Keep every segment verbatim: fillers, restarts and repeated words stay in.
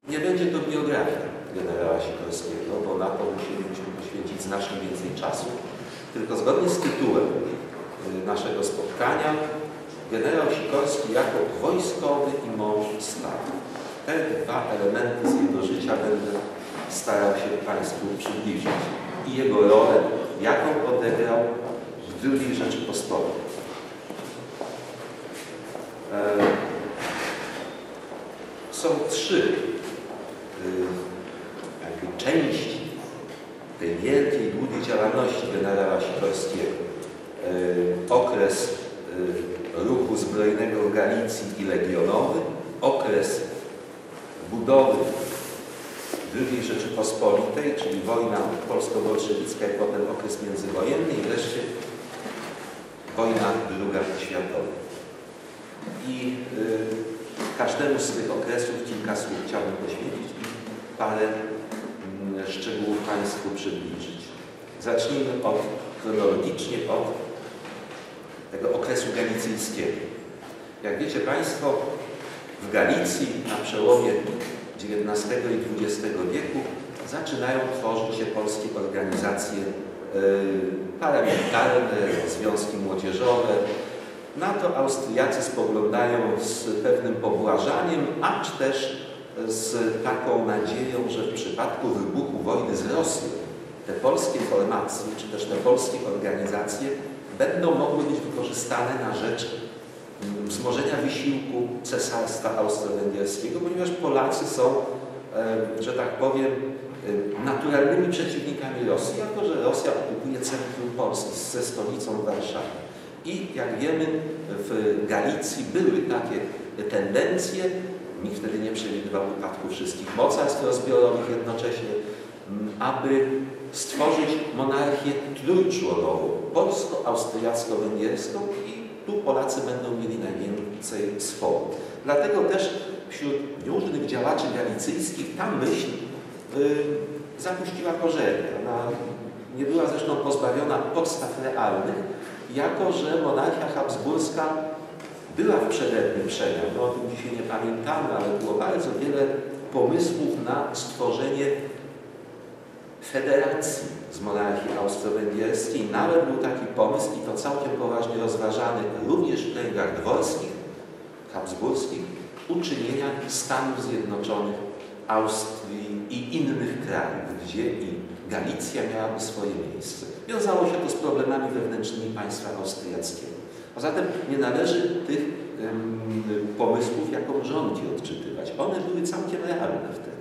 Nie będzie to biografia generała Sikorskiego, bo na to musielibyśmy poświęcić znacznie więcej czasu, tylko zgodnie z tytułem naszego spotkania generał Sikorski jako wojskowy i mąż stanu. Te dwa elementy z jego życia będę starał się Państwu przybliżyć i jego rolę, jaką odegrał w drugiej Rzeczypospolitej. Są trzy jakby części tej wielkiej, długiej działalności generała Sikorskiego. Okres ruchu zbrojnego w Galicji i legionowy, okres budowy drugiej Rzeczypospolitej, czyli wojna polsko-bolszewicka i potem okres międzywojenny i wreszcie wojna druga światowa. I y, każdemu z tych okresów kilka słów chciałbym poświęcić i parę y, szczegółów Państwu przybliżyć. Zacznijmy od, chronologicznie od tego okresu galicyjskiego. Jak wiecie Państwo, w Galicji na przełomie dziewiętnastego i dwudziestego wieku zaczynają tworzyć się polskie organizacje y, paramilitarne, związki młodzieżowe. Na to Austriacy spoglądają z pewnym pobłażaniem, acz też z taką nadzieją, że w przypadku wybuchu wojny z Rosją te polskie formacje, czy też te polskie organizacje będą mogły być wykorzystane na rzecz wzmożenia wysiłku Cesarstwa Austro-Węgierskiego, ponieważ Polacy są, że tak powiem, naturalnymi przeciwnikami Rosji, jako że Rosja okupuje centrum Polski ze stolicą w Warszawie. I jak wiemy, w Galicji były takie tendencje, nikt wtedy nie przewidywał upadku wszystkich mocarstw rozbiorowych jednocześnie, aby stworzyć monarchię trójczłonową, polsko-austriacko-węgierską i tu Polacy będą mieli najwięcej swobód. Dlatego też wśród różnych działaczy galicyjskich ta myśl y, zapuściła korzenie. Ona nie była zresztą pozbawiona podstaw realnych, jako że monarchia habsburska była w przededniu przemian. No, o tym dzisiaj nie pamiętamy, ale było bardzo wiele pomysłów na stworzenie federacji z monarchii austro-węgierskiej. Nawet był taki pomysł, i to całkiem poważnie rozważany, również w kręgach dworskich, habsburskich, uczynienia Stanów Zjednoczonych, Austrii i innych krajów, gdzie i Galicja miałaby swoje miejsce. Wiązało się to z problemami wewnętrznymi państwa austriackiego. Poza tym nie należy tych um, pomysłów jako rządzi odczytywać. One były całkiem realne wtedy.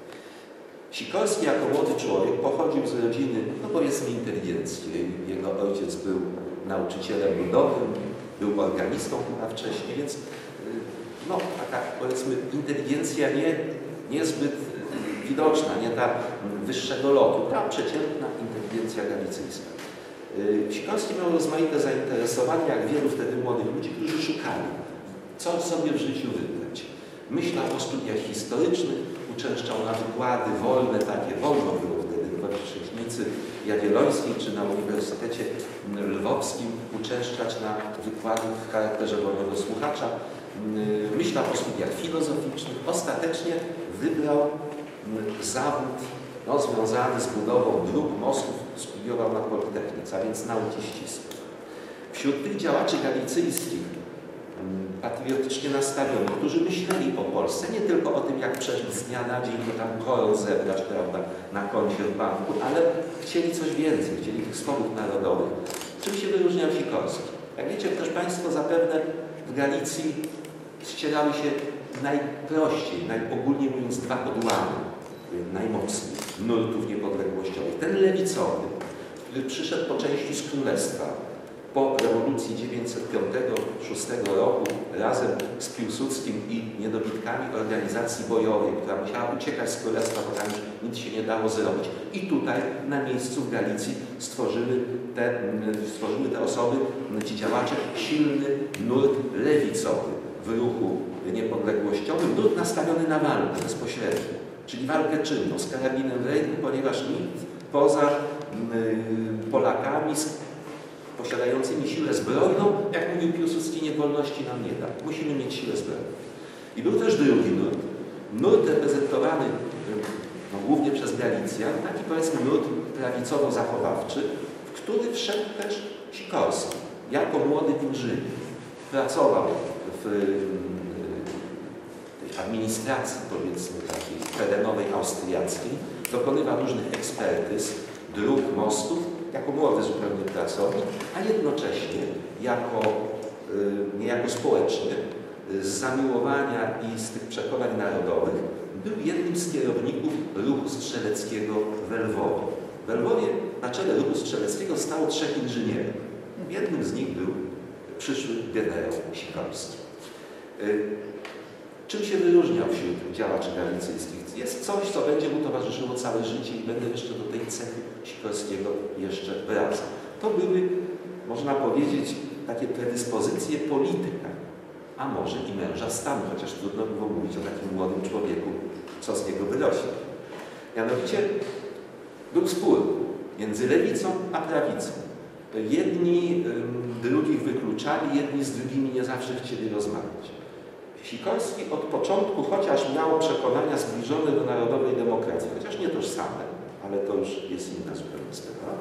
Sikorski jako młody człowiek pochodził z rodziny, no powiedzmy, inteligenckiej. Jego ojciec był nauczycielem ludowym, był organistą chyba wcześniej, więc no, taka, powiedzmy, inteligencja nie, niezbyt widoczna, nie ta wyższego lotu, ta przeciętna inteligencja galicyjska. Sikorski miał rozmaite zainteresowania, jak wielu wtedy młodych ludzi, którzy szukali, co sobie w życiu wybrać. Myślał o studiach historycznych, uczęszczał na wykłady wolne, takie wolno było wtedy w Waszczyźnicy Jagiellońskiej czy na Uniwersytecie Lwowskim uczęszczać na wykłady w charakterze wolnego słuchacza. Myślał o studiach filozoficznych. Ostatecznie wybrał zawód no, związany z budową dróg, mostów, studiował na Politechnice, a więc nauki ścisłe. Wśród tych działaczy galicyjskich, patriotycznie nastawionych, którzy myśleli o Polsce, nie tylko o tym, jak przeżyć z dnia na dzień, to tam koron zebrać, prawda, na koncie w banku, ale chcieli coś więcej, chcieli tych swobód narodowych. Czym się wyróżniał Sikorski? Jak wiecie też Państwo, zapewne w Galicji ścierały się najprościej, najogólniej mówiąc, dwa odłamy, najmocniej, nurtów niepodległościowych. Ten lewicowy, który przyszedł po części z Królestwa, po rewolucji dziewięćset piątego do szóstego roku razem z Piłsudskim i niedobitkami organizacji bojowej, która musiała uciekać z Królestwa, bo tam już nic się nie dało zrobić. I tutaj na miejscu w Galicji stworzyły te, stworzyły te osoby, ci działacze, silny nurt lewicowy w ruchu niepodległościowym, nurt nastawiony na walkę bezpośrednio, czyli walkę czynną z karabinem w ręku, ponieważ nikt poza Polakami posiadającymi siłę zbrojną, jak mówił Piłsudski, nie wolności nam nie da. Musimy mieć siłę zbrojną. I był też drugi nurt, nurt reprezentowany no, głównie przez Galicjan, taki powiedzmy nurt prawicowo-zachowawczy, w który wszedł też Sikorski. Jako młody inżynier pracował w tej administracji, powiedzmy, takiej terenowej austriackiej, dokonywał różnych ekspertyz, dróg, mostów, jako młody zupełnie pracownik, a jednocześnie jako, niejako społeczny, z zamiłowania i z tych przekonań narodowych, był jednym z kierowników ruchu strzeleckiego w Lwowie. W Lwowie na czele ruchu strzeleckiego stało trzech inżynierów. Jednym z nich był przyszły generał Sikorski. Czym się wyróżniał wśród działaczy galicyjskich? Jest coś, co będzie mu towarzyszyło całe życie i będę jeszcze do tej cechy Sikorskiego jeszcze wracał. To były, można powiedzieć, takie predyspozycje polityka, a może i męża stanu, chociaż trudno było mówić o takim młodym człowieku, co z niego wyrośnie. Mianowicie był spór między lewicą a prawicą. Jedni drugich wykluczali, jedni z drugimi nie zawsze chcieli rozmawiać. Sikorski od początku, chociaż miał przekonania zbliżone do narodowej demokracji, chociaż nie tożsame, ale to już jest inna zupełnie sprawa,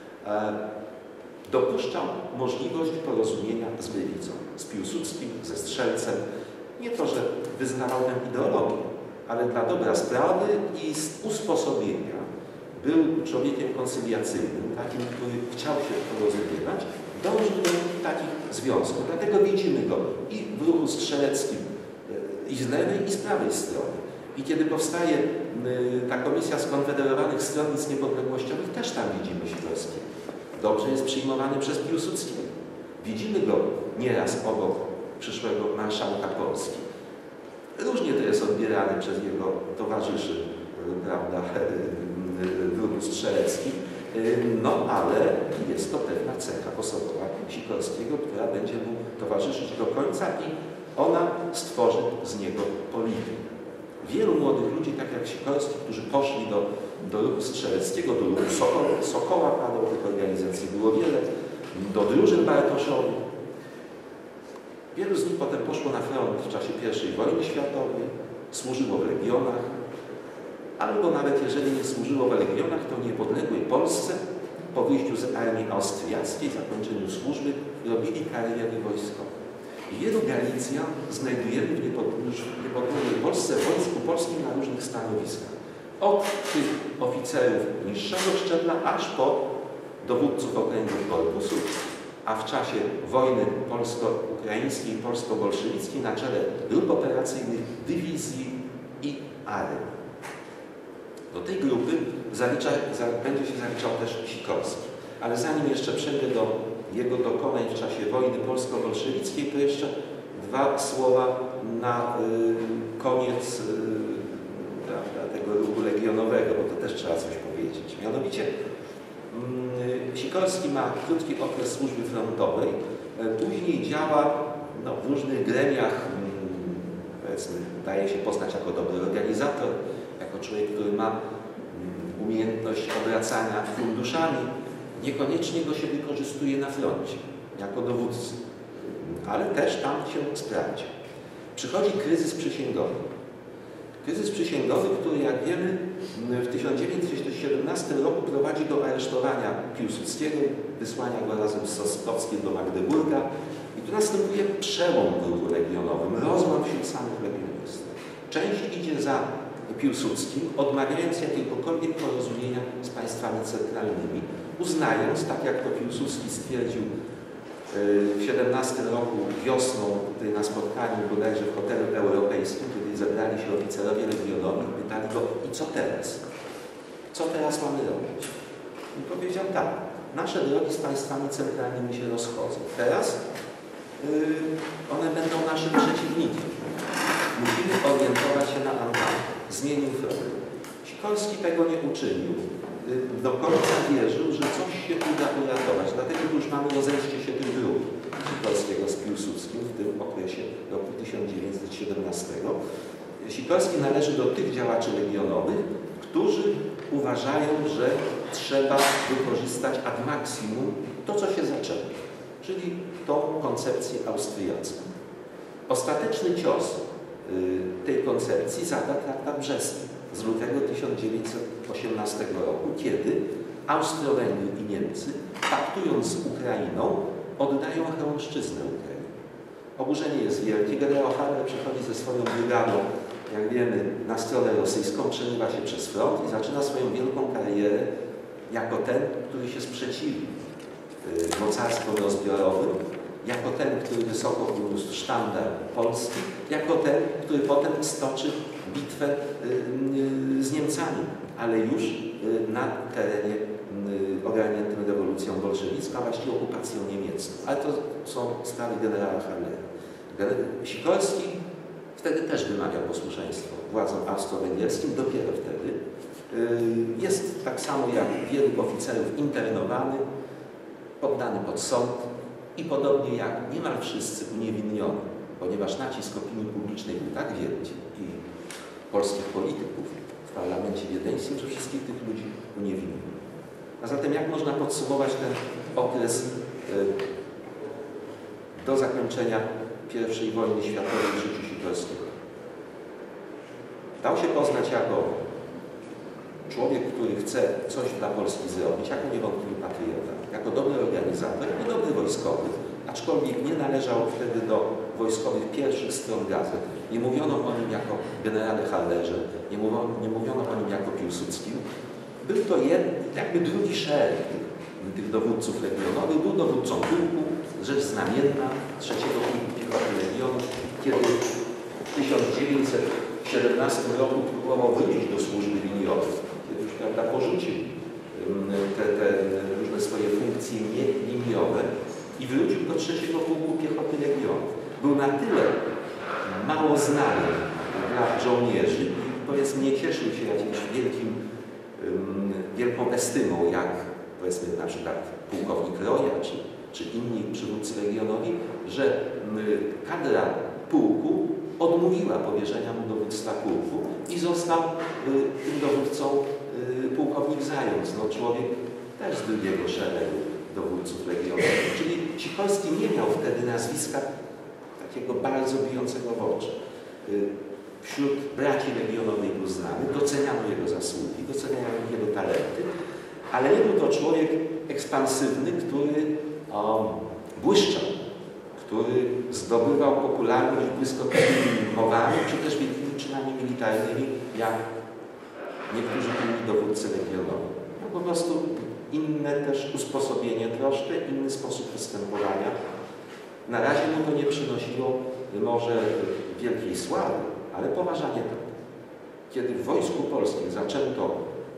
dopuszczał możliwość porozumienia z lewicą, z Piłsudskim, ze Strzelcem. Nie to, że wyznawał tę ideologię, ale dla dobra sprawy i z usposobienia był człowiekiem koncyliacyjnym, takim, który chciał się porozumiewać, dążył do takich związków. Dlatego widzimy go i w ruchu strzeleckim, i z lewej, i z prawej strony. I kiedy powstaje ta komisja skonfederowanych stronnic niepodległościowych, też tam widzimy Sikorskiego. Dobrze jest przyjmowany przez Piłsudskiego. Widzimy go nieraz obok przyszłego marszałka Polski. Różnie to jest odbierane przez jego towarzyszy, prawda, w ruchu strzeleckim, no ale jest to pewna cecha osobowa Sikorskiego, która będzie mu towarzyszyć do końca i ona stworzy z niego politykę. Wielu młodych ludzi, tak jak Sikorski, którzy poszli do, do ruchu strzeleckiego, do ruchu Sokoła, Sokoła padło, tych organizacji było wiele, do drużyn Bartoszowych. Wielu z nich potem poszło na front w czasie pierwszej wojny światowej, służyło w legionach, albo nawet jeżeli nie służyło w legionach, to w niepodległej Polsce po wyjściu z armii austriackiej, zakończeniu służby, robili kariery wojskowe. Wielu Galicjan znajdujemy w niepodległej Polsce w Wojsku Polskim na różnych stanowiskach. Od tych oficerów niższego szczebla, aż po dowódców okręgów korpusów, a w czasie wojny polsko-ukraińskiej, polsko-bolszewickiej na czele grup operacyjnych, dywizji i armii. Do tej grupy zalicza, za, będzie się zaliczał też Sikorski. Ale zanim jeszcze przejdę do jego dokonań w czasie wojny polsko-bolszewickiej, to jeszcze dwa słowa na y, koniec y, prawda, tego ruchu legionowego, bo to też trzeba coś powiedzieć. Mianowicie y, Sikorski ma krótki okres służby frontowej, y, później działa no, w różnych gremiach, y, powiedzmy, daje się poznać jako dobry organizator, jako człowiek, który ma y, umiejętność obracania funduszami. Niekoniecznie go się wykorzystuje na froncie, jako dowódcy, ale też tam się sprawdzi. Przychodzi kryzys przysięgowy. Kryzys przysięgowy, który, jak wiemy, w tysiąc dziewięćset siedemnastym roku prowadzi do aresztowania Piłsudskiego, wysłania go razem z Sosnowskim do Magdeburga. I tu następuje przełom w ruchu legionowym, rozłam wśród samych legionistów. Część idzie za Piłsudskim, odmawiając jakiegokolwiek porozumienia z państwami centralnymi, uznając, tak jak to Piłsudski stwierdził w siedemnastym roku wiosną, tutaj na spotkaniu bodajże w hotelu europejskim, kiedy zebrali się oficerowie legionowi i pytali go, i co teraz? Co teraz mamy robić? I powiedział tak, nasze drogi z państwami centralnymi się rozchodzą. Teraz yy, one będą naszym przeciwnikiem. Musimy orientować się na Antantę. Zmienił front. Sikorski tego nie uczynił. Do końca wierzył, że coś się uda uratować. Dlatego już mamy rozejście się tych dróg Sikorskiego z Piłsudskim w tym okresie roku tysiąc dziewięćset siedemnastego. Sikorski należy do tych działaczy legionowych, którzy uważają, że trzeba wykorzystać ad maximum to, co się zaczęło, czyli tą koncepcję austriacką. Ostateczny cios tej koncepcji zada traktat brzeski z lutego tysiąc dziewięćset osiemnastego roku, kiedy Austro-Węgry i Niemcy, paktując z Ukrainą, oddają Chełmszczyznę Ukrainie. Oburzenie jest wielkie. Generał Haller przychodzi ze swoją brygadą, jak wiemy, na stronę rosyjską, przerywa się przez front i zaczyna swoją wielką karierę jako ten, który się sprzeciwi mocarstwom rozbiorowym, jako ten, który wysoko uniósł sztandar Polski, jako ten, który potem stoczy bitwę z Niemcami, ale już na terenie ogarniętym rewolucją bolszewicką, a właściwie okupacją niemiecką. Ale to są sprawy generała Hallera. Sikorski wtedy też wymagał posłuszeństwa władzom austro-węgierskim, dopiero wtedy. Jest tak samo jak wielu oficerów internowany, poddany pod sąd i podobnie jak niemal wszyscy uniewinnioni, ponieważ nacisk opinii publicznej był tak wielki i polskich polityków w parlamencie wiedeńskim, że wszystkich tych ludzi uniewinnił. A zatem jak można podsumować ten okres do zakończenia pierwszej wojny światowej w życiu Sikorskiego? Dał się poznać jako człowiek, który chce coś dla Polski zrobić, jako niewątpliwy patriota, jako dobry organizator, jako dobry wojskowy, aczkolwiek nie należał wtedy do wojskowych pierwszych stron gazet. Nie mówiono o nim jako generale Hallerze, nie mówiono, nie mówiono o nim jako Piłsudskim. Był to jed, jakby drugi szereg tych, tych dowódców legionowych. Był dowódcą pułku, rzecz znamienna, trzeciego pułku piechoty legionu, kiedy w tysiąc dziewięćset siedemnastym roku próbował wrócić do służby liniowej, kiedy już, prawda, porzucił te, te różne swoje funkcje nieliniowe i wrócił do trzeciego pułku piechoty legionu. Był na tyle mało znany dla żołnierzy i, powiedzmy, nie cieszył się jakimś wielkim wielką estymą, jak, powiedzmy, na przykład pułkownik Roja, czy, czy inni przywódcy legionowi, że kadra pułku odmówiła powierzenia mu dowództwa pułku i został tym dowódcą pułkownik Zając, no człowiek też z drugiego szeregu dowódców legionowych. Czyli Sikorski nie miał wtedy nazwiska takiego bardzo bijącego w oczy. Wśród braci legionowej był znany, doceniano jego zasługi, doceniano jego talenty, ale nie był to człowiek ekspansywny, który o, błyszczał, który zdobywał popularność błyskotliwymi mowami, czy też wielkimi czynami militarnymi, jak niektórzy inni dowódcy legionowi. No, po prostu inne też usposobienie troszkę, inny sposób postępowania. Na razie mu to nie przynosiło może wielkiej sławy, ale poważanie to. Kiedy w Wojsku Polskim zaczęto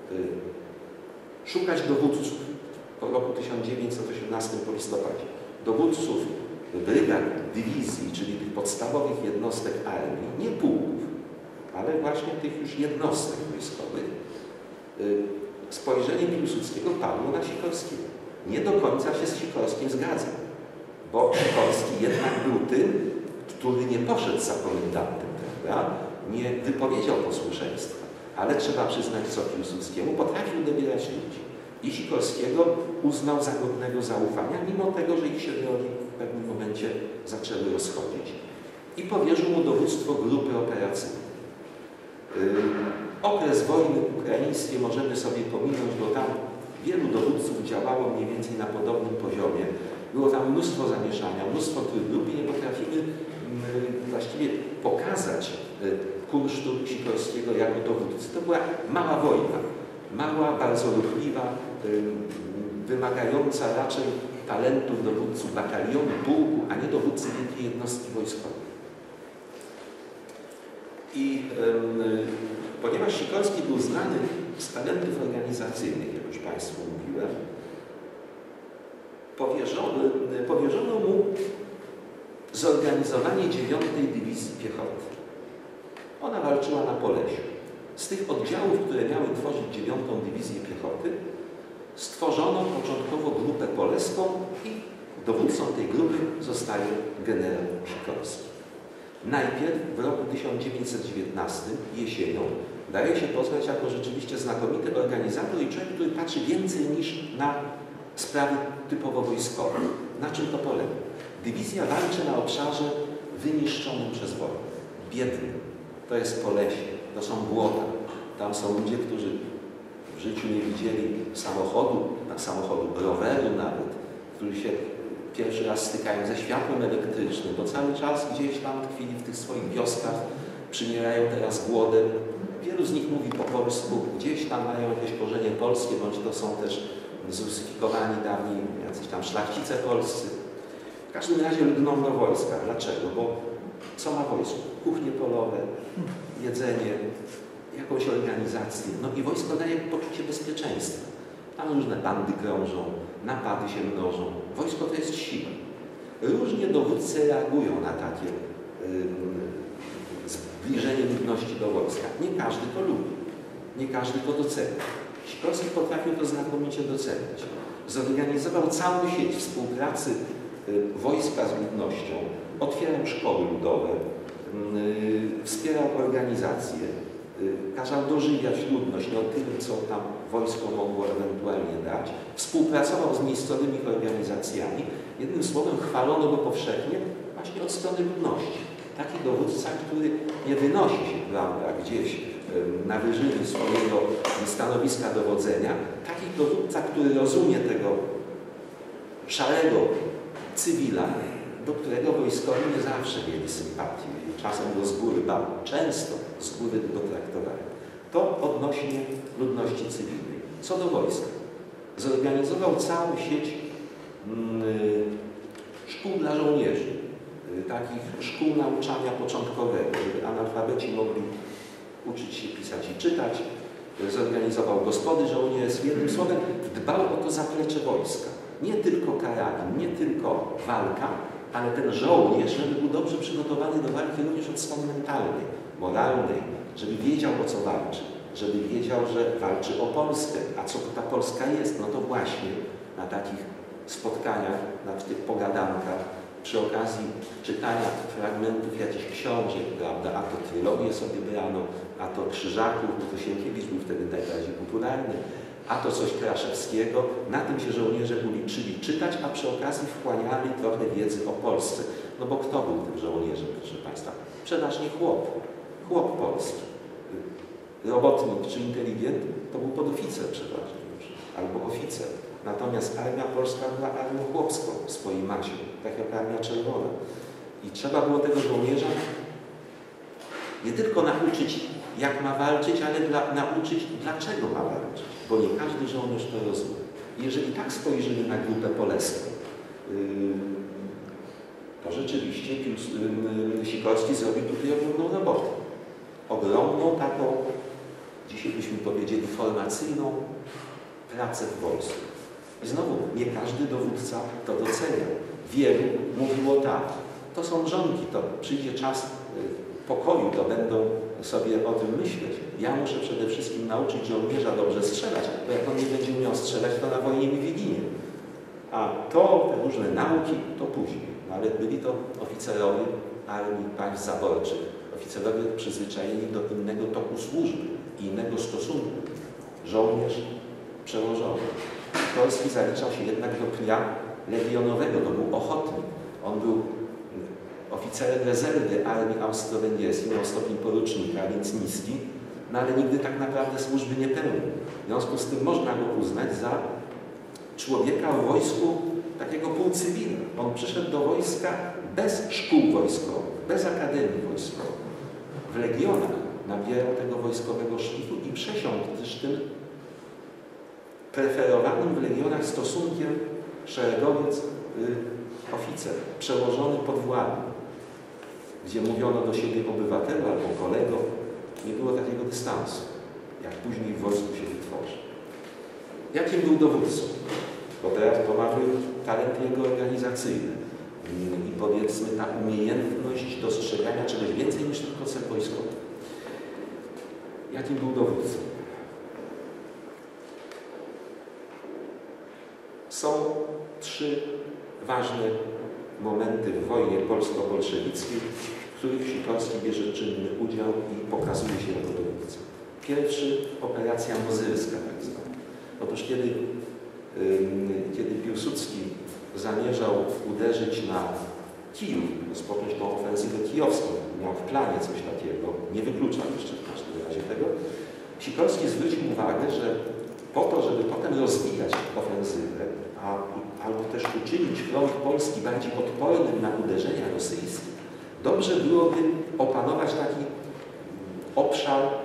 y, szukać dowódców po roku tysiąc dziewięćset osiemnastym po listopadzie, dowódców brygad, dywizji, czyli tych podstawowych jednostek armii, nie pułków, ale właśnie tych już jednostek wojskowych, y, spojrzenie Piłsudskiego padło na Sikorskiego. Nie do końca się z Sikorskim zgadza, bo Sikorski jednak był tym, który nie poszedł za komendantem, prawda? Nie wypowiedział posłuszeństwa, ale trzeba przyznać, co Piłsudskiemu, potrafił dobierać ludzi. I Sikorskiego uznał za godnego zaufania, mimo tego, że ich się drogi w pewnym momencie zaczęły rozchodzić. I powierzył mu dowództwo grupy operacyjnej. Yy, okres wojny ukraińskiej możemy sobie pominąć, bo tam wielu dowódców działało mniej więcej na podobnym poziomie. Było tam mnóstwo zamieszania, mnóstwo trudów i nie potrafimy właściwie pokazać kunsztu Sikorskiego jako dowódcy. To była mała wojna, mała, bardzo ruchliwa, wymagająca raczej talentów dowódców batalionu, pułku, a nie dowódcy wielkiej jednostki wojskowej. I um, ponieważ Sikorski był znany z talentów organizacyjnych, jak już Państwu mówiłem, powierzono, powierzono mu zorganizowanie dziewiątej Dywizji Piechoty. Ona walczyła na Polesiu. Z tych oddziałów, które miały tworzyć dziewiątą Dywizję Piechoty, stworzono początkowo grupę polską i dowódcą tej grupy zostaje generał Sikorski. Najpierw w roku tysiąc dziewięćset dziewiętnastym, jesienią, daje się poznać jako rzeczywiście znakomity organizator i człowiek, który patrzy więcej niż na sprawy typowo wojskowe. Na czym to polega? Dywizja walczy na obszarze wyniszczonym przez wojnę. biedny. To jest Polesie, to są błota. Tam są ludzie, którzy w życiu nie widzieli samochodu, na samochodu, roweru nawet, którzy się pierwszy raz stykają ze światłem elektrycznym, bo cały czas gdzieś tam tkwili w tych swoich wioskach, przymierają teraz głodem. Wielu z nich mówi po polsku, gdzieś tam mają jakieś korzenie polskie, bądź to są też zrusyfikowani dawni jacyś tam szlachcice polscy. W każdym razie lgną do wojska. Dlaczego? Bo co ma wojsko? Kuchnie polowe, jedzenie, jakąś organizację. No i wojsko daje poczucie bezpieczeństwa. Tam różne bandy krążą, napady się mnożą. Wojsko to jest siła. Różnie dowódcy reagują na takie yy, zbliżenie ludności do wojska. Nie każdy to lubi. Nie każdy to docenia. Sikorski potrafił to znakomicie docenić. Zorganizował całą sieć współpracy yy, wojska z ludnością. Otwierał szkoły ludowe, yy, wspierał organizacje, kazał dożywiać ludność, no tyle, co tam wojsko mogło ewentualnie dać. Współpracował z miejscowymi organizacjami. Jednym słowem chwalono go powszechnie właśnie od strony ludności. Taki dowódca, który nie wynosi się, prawda, gdzieś na wyżyny swojego stanowiska dowodzenia. Taki dowódca, który rozumie tego szarego cywila, do którego wojskowi nie zawsze mieli sympatię. Czasem go z góry bał, często z góry go traktowali. To odnośnie ludności cywilnej. Co do wojska. Zorganizował całą sieć yy, szkół dla żołnierzy. Yy, takich szkół nauczania początkowego, żeby analfabeci mogli uczyć się pisać i czytać. Yy, zorganizował gospody żołnierskie. Jednym słowem dbał o to zaplecze wojska. Nie tylko karabin, nie tylko walka, ale ten żołnierz, żeby był dobrze przygotowany do walki również od strony mentalnej, moralnej, żeby wiedział, o co walczy, żeby wiedział, że walczy o Polskę. A co ta Polska jest? No to właśnie na takich spotkaniach, na tych pogadankach, przy okazji czytania fragmentów jakichś książek, prawda, a to trylogię sobie brano, a to Krzyżaków, bo to Sienkiewicz był wtedy najbardziej popularny, a to coś Kraszewskiego. Na tym się żołnierze uczyli czytać, a przy okazji wchłaniali trochę wiedzy o Polsce. No bo kto był tym żołnierzem, proszę Państwa? Przeważnie chłop. Chłop polski. Robotnik czy inteligent to był podoficer przeważnie już, albo oficer. Natomiast armia polska była armią chłopską w swojej masie, tak jak Armia Czerwona. I trzeba było tego żołnierza nie tylko nauczyć, jak ma walczyć, ale dla, nauczyć, dlaczego ma walczyć. Bo nie każdy żołnierz to rozumie. Jeżeli tak spojrzymy na grupę poleską, yy, to rzeczywiście yy, Sikorski zrobił tutaj ogromną robotę. Ogromną taką, dzisiaj byśmy powiedzieli, formacyjną pracę w wojsku. I znowu, nie każdy dowódca to doceniał. Wielu mówiło tak, to są żonki, to przyjdzie czas pokoju, to będą sobie o tym myśleć. Ja muszę przede wszystkim nauczyć żołnierza dobrze strzelać, bo jak on nie będzie umiał strzelać, to na wojnie mi wyginie. A to, te różne nauki, to później. No, ale byli to oficerowie armii państw zaborczych, oficerowie przyzwyczajeni do innego toku służby i innego stosunku. Żołnierz przełożony. Sikorski zaliczał się jednak do pnia legionowego, to był ochotnik. On był oficerem rezerwy armii austro-węgierskiej, miał stopień porucznika, więc niski, no ale nigdy tak naprawdę służby nie pełnił. W związku z tym można go uznać za człowieka w wojsku takiego półcywilnego. On przyszedł do wojska bez szkół wojskowych, bez akademii wojskowej. W legionach nabierał tego wojskowego szlifu i przesiąkł też tym preferowanym w legionach stosunkiem szeregowiec, y, oficer, przełożony podwładny, gdzie mówiono do siebie obywatelu albo kolego, nie było takiego dystansu, jak później w wojsku się wytworzy. Jakim był dowódcą? Bo teraz to mamy talent jego organizacyjny i powiedzmy ta umiejętność dostrzegania czegoś więcej niż tylko cel wojskowy. Jakim był dowódcą? Są trzy ważne momenty w wojnie polsko-bolszewickiej, w których Sikorski bierze czynny udział i pokazuje się jako dowódca. Pierwszy, operacja mozyrska tak zwana. Otóż kiedy, yy, kiedy Piłsudski zamierzał uderzyć na Kijów, rozpocząć tą ofensywę kijowską. Miał w planie coś takiego, nie wykluczał jeszcze w każdym razie tego. Sikorski zwrócił uwagę, że po to, żeby potem rozwijać ofensywę, a, albo też uczynić front Polski bardziej odpornym na uderzenia rosyjskie, dobrze byłoby opanować taki obszar y,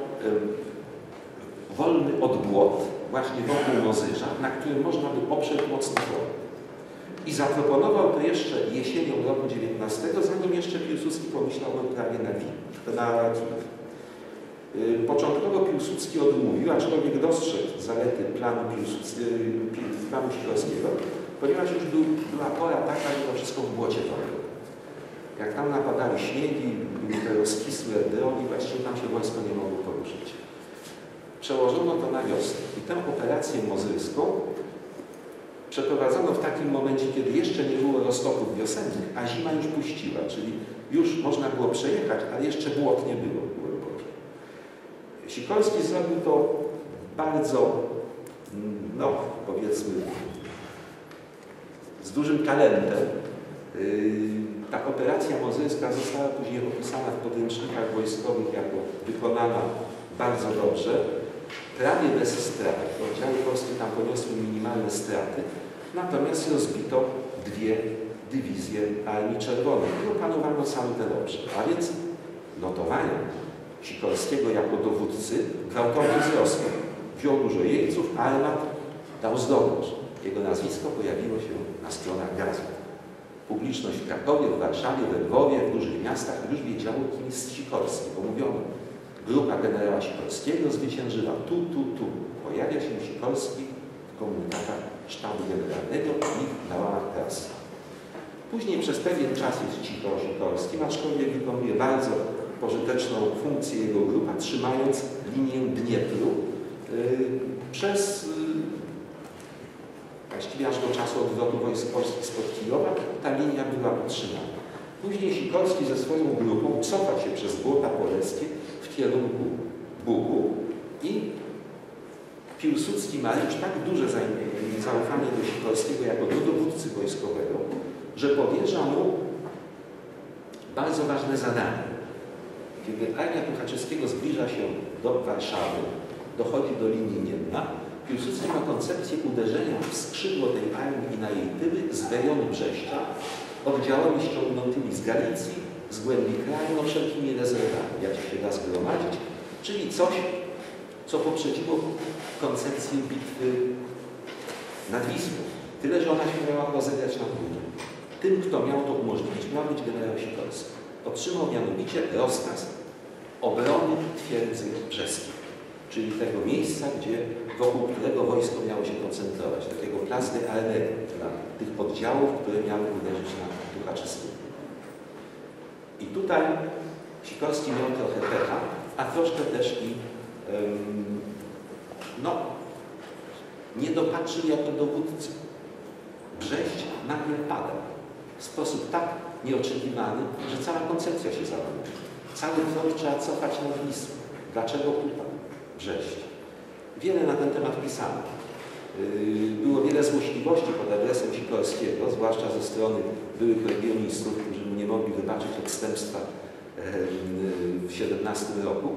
wolny od błot, właśnie wokół Mozyża, na którym można by oprzeć mocny front. I zaproponował to jeszcze jesienią roku dziewiętnastego, zanim jeszcze Piłsudski pomyślał o prawie na Kijów. Początkowo Piłsudski odmówił, aczkolwiek dostrzegł zalety planu, planu Sikorskiego, ponieważ już był, była pora taka, że to wszystko w błocie topiło. Jak tam napadały śniegi, były te rozkisłe drogi, właściwie tam się wojsko nie mogło poruszyć. Przełożono to na wiosnę i tę operację mozyrską przeprowadzono w takim momencie, kiedy jeszcze nie było roztoków wiosennych, a zima już puściła, czyli już można było przejechać, ale jeszcze błot nie było głębokie. Sikorski zrobił to bardzo, no powiedzmy, z dużym talentem. Ta operacja mozyrska została później opisana w podręcznikach wojskowych jako wykonana bardzo dobrze, prawie bez strat. Oddziały polskie tam poniosły minimalne straty, natomiast rozbito dwie dywizje Armii Czerwonej i opanowano cały ten obszar. A więc notowania Sikorskiego jako dowódcy gwałtownie wzrosły. Wziął dużo jeńców, armat, dał zdobycz. Jego nazwisko pojawiło się na stronach gazet. Publiczność w Krakowie, w Warszawie, we Lwowie, w dużych miastach już wiedziało, kim jest Sikorski, bo mówiono, grupa generała Sikorskiego zwyciężyła tu, tu, tu. Pojawia się Sikorski w komunikatach sztabu generalnego i na łamach prasy. Później przez pewien czas jest cicho o Sikorskim, aczkolwiek wykonuje bardzo pożyteczną funkcję jego grupa, trzymając linię Dniepru yy, przez yy, właściwie aż do czasu odwrotu wojsk polskich spod Kijowa ta linia była utrzymana. Później Sikorski ze swoją grupą cofa się przez Błota Polskie w kierunku Bugu i Piłsudski ma już tak duże zaufanie do Sikorskiego jako do dowódcy wojskowego, że powierza mu bardzo ważne zadanie. Kiedy armia Tuchaczewskiego zbliża się do Warszawy, dochodzi do linii Niemna, Piłsudski ma koncepcję uderzenia w skrzydło tej armii i na jej tyły z rejonu Brześcia oddziałami ściągniętymi z Galicji, z głębi kraju, no wszelkimi rezerwami, jak się da zgromadzić, czyli coś, co poprzedziło koncepcję bitwy nad Wisłą. Tyle, że ona się miała rozegrać na górze. Tym, kto miał to umożliwić, miał być generał Sikorski. Otrzymał mianowicie rozkaz obrony twierdzy brzeskiej, czyli tego miejsca, gdzie, wokół którego wojsko miało się koncentrować, takiego place d'armée dla tych oddziałów, które miały uderzyć na Tuchaczewskiego. I tutaj Sikorski miał trochę pecha, a troszkę też i um, no, nie dopatrzył jako dowódcy. Brześć nagle pada w sposób tak nieoczekiwany, że cała koncepcja się załamuje. Cały front trzeba cofać na Wisłę. Dlaczego tutaj? Brześć. Wiele na ten temat pisano. Było wiele złośliwości pod adresem Sikorskiego, zwłaszcza ze strony byłych legionistów, którzy mu nie mogli wybaczyć odstępstwa w siedemnastym roku.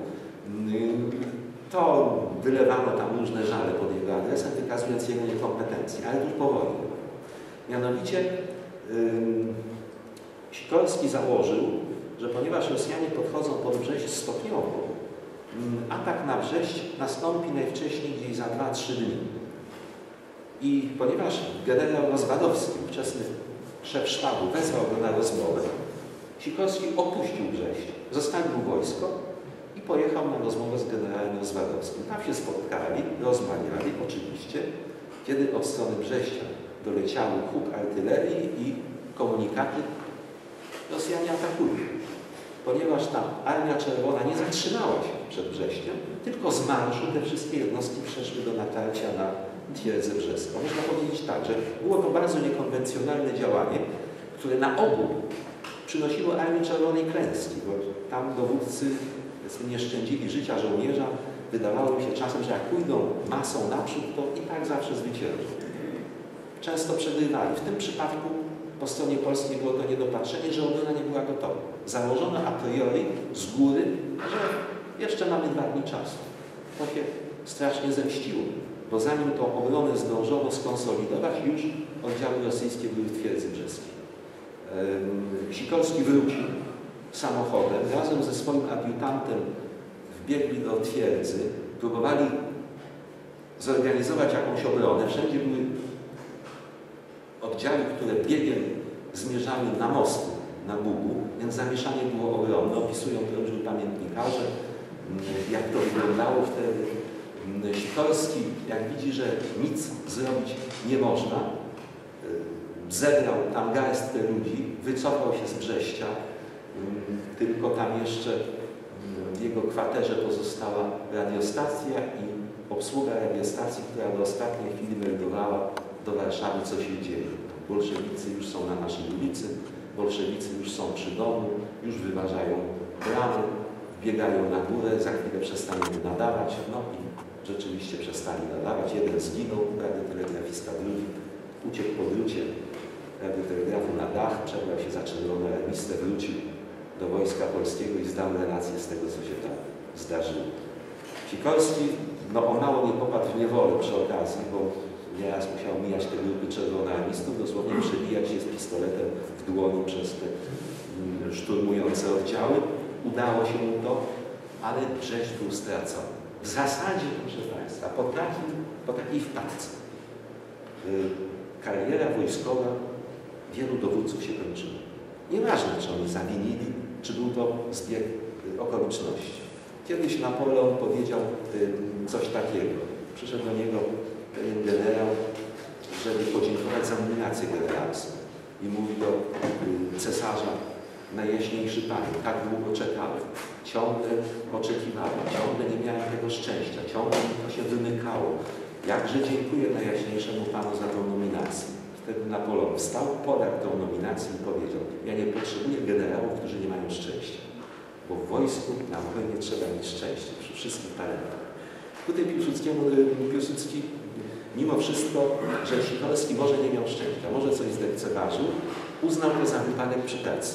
To wylewano tam różne żale pod jego adresem, wykazując jego niekompetencję, ale już po wojnie. Mianowicie yy, Sikorski założył, że ponieważ Rosjanie podchodzą pod Brześć stopniowo, yy, atak na Brześć nastąpi najwcześniej gdzieś za dwa trzy dni. I ponieważ generał Rozwadowski, ówczesny szef sztabu, wezwał go na rozmowę, Sikorski opuścił Brześć, zostawił wojsko i pojechał na rozmowę z generałem Rozwadowskim. Tam się spotkali, rozmawiali oczywiście, kiedy od strony Brześcia doleciały huk artylerii i komunikaty, Rosjanie atakują. Ponieważ ta Armia Czerwona nie zatrzymała się przed Brześciem, tylko z marszu te wszystkie jednostki przeszły do natarcia na twierdzę brzeską. Można powiedzieć tak, że było to bardzo niekonwencjonalne działanie, które na ogół przynosiło Armii Czerwonej klęski, bo tam dowódcy nie szczędzili życia żołnierza. Wydawało mi się czasem, że jak pójdą masą naprzód, to i tak zawsze zwyciężą. Często przegrywali. W tym przypadku po stronie polskiej było to niedopatrzenie, że obrona nie była gotowa. Założono a priori z góry, że jeszcze mamy dwa dni czasu. To się strasznie zemściło, bo zanim tą obronę zdążono skonsolidować, już oddziały rosyjskie były w twierdzy brzeskiej. Sikorski wrócił samochodem, razem ze swoim adiutantem wbiegli do twierdzy, próbowali zorganizować jakąś obronę. Wszędzie były oddziały, które biegiem zmierzały na mosty, na Bugu, więc zamieszanie było ogromne. Opisują to różni pamiętnikarze, jak to wyglądało wtedy. Sikorski, jak widzi, że nic zrobić nie można, zebrał tam garstkę ludzi, wycofał się z Brześcia, tylko tam jeszcze w jego kwaterze pozostała radiostacja i obsługa radiostacji, która do ostatniej chwili meldowała do Warszawy, co się dzieje. Bolszewicy już są na naszej ulicy, bolszewicy już są przy domu, już wyważają bramy, biegają na górę, za chwilę przestaną nadawać, no i rzeczywiście przestali nadawać. Jeden zginął, radiotelegrafista, drugi uciekł po drucie radiotelegrafu na dach, przebrał się za czerwonoarmistę, wrócił do Wojska Polskiego i zdał relację z tego, co się tam zdarzyło. Sikorski, no o mało nie popadł w niewolę przy okazji, bo nieraz musiał mijać te grupy czerwonoarmistów, dosłownie przebijać się z pistoletem w dłoni przez te mm, szturmujące oddziały. Udało się mu to, ale Brześć był stracony. W zasadzie, proszę Państwa, po, takim, po takiej wpadce yy, kariera wojskowa wielu dowódców się kończyła. Nieważne, czy oni zawinili, czy był to zbieg yy, okoliczności. Kiedyś Napoleon powiedział yy, coś takiego. Przyszedł do niego pewien generał, żeby podziękować za nominację generalską. I mówi do yy, cesarza: Najjaśniejszy Panie, tak długo czekałem, ciągle oczekiwałem, ciągle nie miałem tego szczęścia, ciągle mi to się wymykało. Jakże dziękuję Najjaśniejszemu Panu za tą nominację. Wtedy Napoleon wstał, podał tą nominację i powiedział: ja nie potrzebuję generałów, którzy nie mają szczęścia, bo w wojsku na wojnie trzeba mieć szczęście przy wszystkich talentach. Tutaj Piłsudskiemu, Piłsudski mimo wszystko, że Sikorski może nie miał szczęścia, może coś zlekceważył, uznał to za wypadek przy Percy.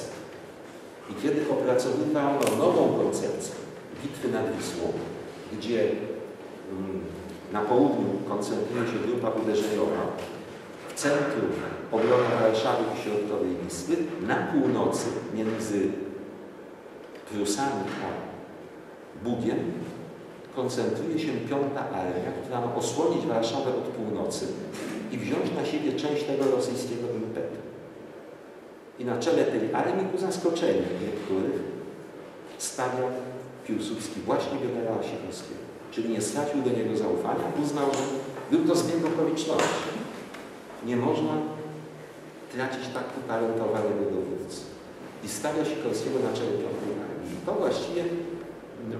I kiedy opracowywano nową koncepcję bitwy nad Wisłą, gdzie mm, na południu koncentruje się grupa uderzeniowa, w centrum obrona Warszawy i środkowej Wisły, na północy między Prusami a Bugiem koncentruje się piąta armia, która ma osłonić Warszawę od północy i wziąć na siebie część tego rosyjskiego impetu. I na czele tej armii, ku zaskoczeniu niektórych, stawia Piłsudski właśnie generała Sikorskiego. Czyli nie stracił do niego zaufania, uznał, że był to zbieg okoliczności. Nie można tracić tak utalentowanego dowódcy. I stawia Sikorskiego na czele piątej armii. I to właściwie no,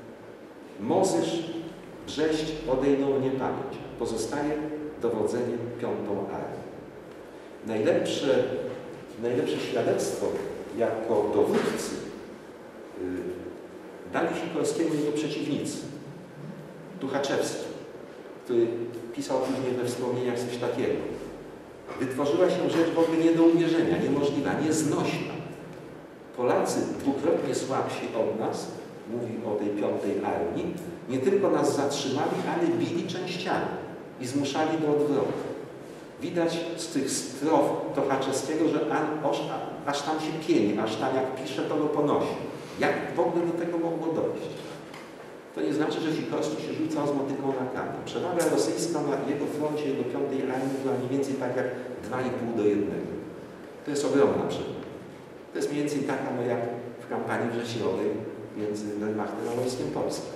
Mozysz, Brześć odejdą w niepamięć. Pozostaje dowodzenie piątą armią. Najlepsze Najlepsze świadectwo jako dowódcy yy, dali Sikorskiemu jego przeciwnicy. Tuchaczewski, który pisał później we wspomnieniach coś takiego. Wytworzyła się rzecz w ogóle nie do uwierzenia, niemożliwa, nieznośna. Polacy dwukrotnie słabsi od nas, mówi o tej piątej armii, nie tylko nas zatrzymali, ale bili częściami i zmuszali do odwrotu. Widać z tych strof Tuchaczewskiego, że aż, aż tam się pieni, aż tam jak pisze, to go ponosi. Jak w ogóle do tego mogło dojść? To nie znaczy, że Sikorski się rzucał z motyką na kamień. Przewaga rosyjska na jego froncie, jego piątej armii była mniej więcej tak jak dwa i pół do jednego. To jest ogromna przewaga. To jest mniej więcej taka, no jak w kampanii wrześniowej między Wehrmachtem a Wojskiem Polskim.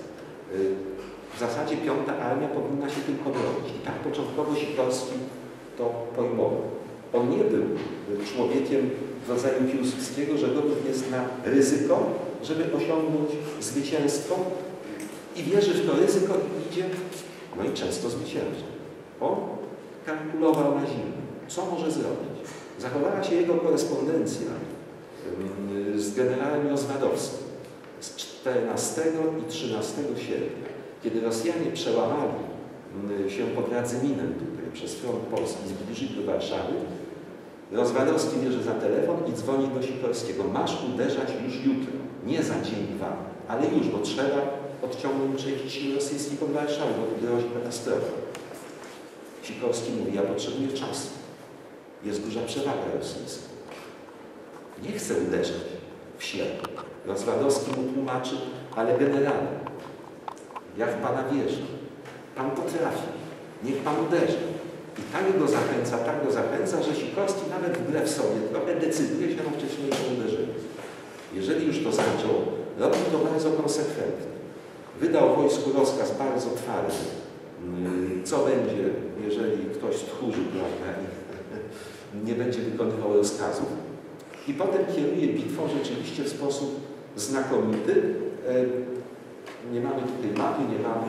W zasadzie piąta armia powinna się tylko bronić. I tak początkowo Sikorski to pojmował. On nie był człowiekiem w rodzaju Piłsudskiego, że gotów jest na ryzyko, żeby osiągnąć zwycięstwo i wierzy w to ryzyko i idzie, no i często zwycięży. On kalkulował na zimno. Co może zrobić? Zachowała się jego korespondencja z generałem Rozwadowskim z czternastego i trzynastego sierpnia, kiedy Rosjanie przełamali się pod Radzyminem tutaj przez front polski, zbliżyli do Warszawy. Rozwadowski bierze za telefon i dzwoni do Sikorskiego. Masz uderzać już jutro, nie za dzień, dwa, ale już, bo trzeba odciągnąć część sił rosyjskich od Warszawy, bo tu grozi katastrofa. Sikorski mówi, ja potrzebuję czasu. Jest duża przewaga rosyjska. Nie chce uderzać w ślepy. Rozwadowski mu tłumaczy, ale generalnie, ja w Pana wierzę. Pan potrafi. Niech Pan uderzy. I tak go zachęca, tak go zachęca, że Sikorski nawet wbrew sobie trochę decyduje się na wcześniejsze uderzenie. Jeżeli już to zaczął, robi to bardzo konsekwentnie. Wydał wojsku rozkaz bardzo twardy, co będzie, jeżeli ktoś stchórzy, prawda, i nie będzie wykonywał rozkazów. I potem kieruje bitwą rzeczywiście w sposób znakomity. Nie mamy tutaj mapy, nie mamy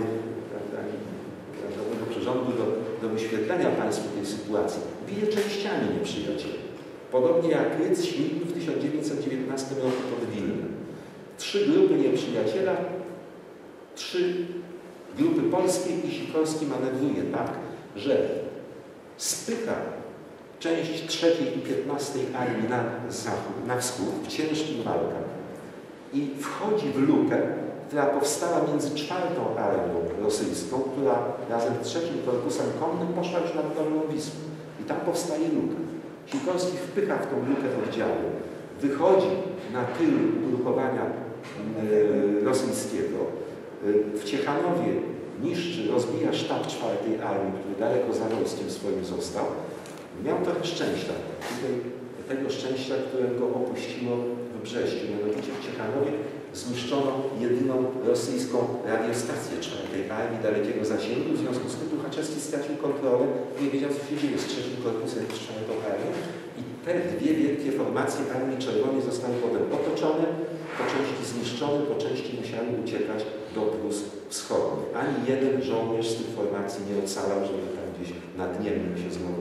żadnego przyrządu do, do wyświetlenia Państwu tej sytuacji. Bije częściami nieprzyjacieli. Podobnie jak Rydz Śmigł w tysiąc dziewięćset dziewiętnastym roku pod Wilnem. Trzy grupy nieprzyjaciela, trzy grupy polskie i Sikorski manewruje tak, że spycha część trzeciej i piętnastej armii na zachód, na wschód w ciężkich walkach i wchodzi w lukę, która powstała między czwartą armią rosyjską, która razem z trzecim korpusem konnym poszła już nad Dolną Wisłą. I tam powstaje luka. Sikorski wpycha w tą lukę oddziały, wychodzi na tył ugrupowania e, rosyjskiego. E, w Ciechanowie niszczy, rozbija sztab czwartej armii, który daleko za wojskiem swoim został. Miał trochę szczęścia. Tutaj tego szczęścia, które go opuściło w Brześciu. Mianowicie w Ciechanowie zniszczono jedyną rosyjską radiostację czwartej armii dalekiego zasięgu. W związku z tym Tuchaczewski stracił kontrolę, nie wiedział, co się dzieje z trzecim korpusem i z czwartą armią. I te dwie wielkie formacje Armii Czerwonej zostały potem otoczone, po części zniszczone, po części musiały uciekać do Prus Wschodnich. Ani jeden żołnierz z tych formacji nie ocalał, żeby tam gdzieś nad Niemnem się znowu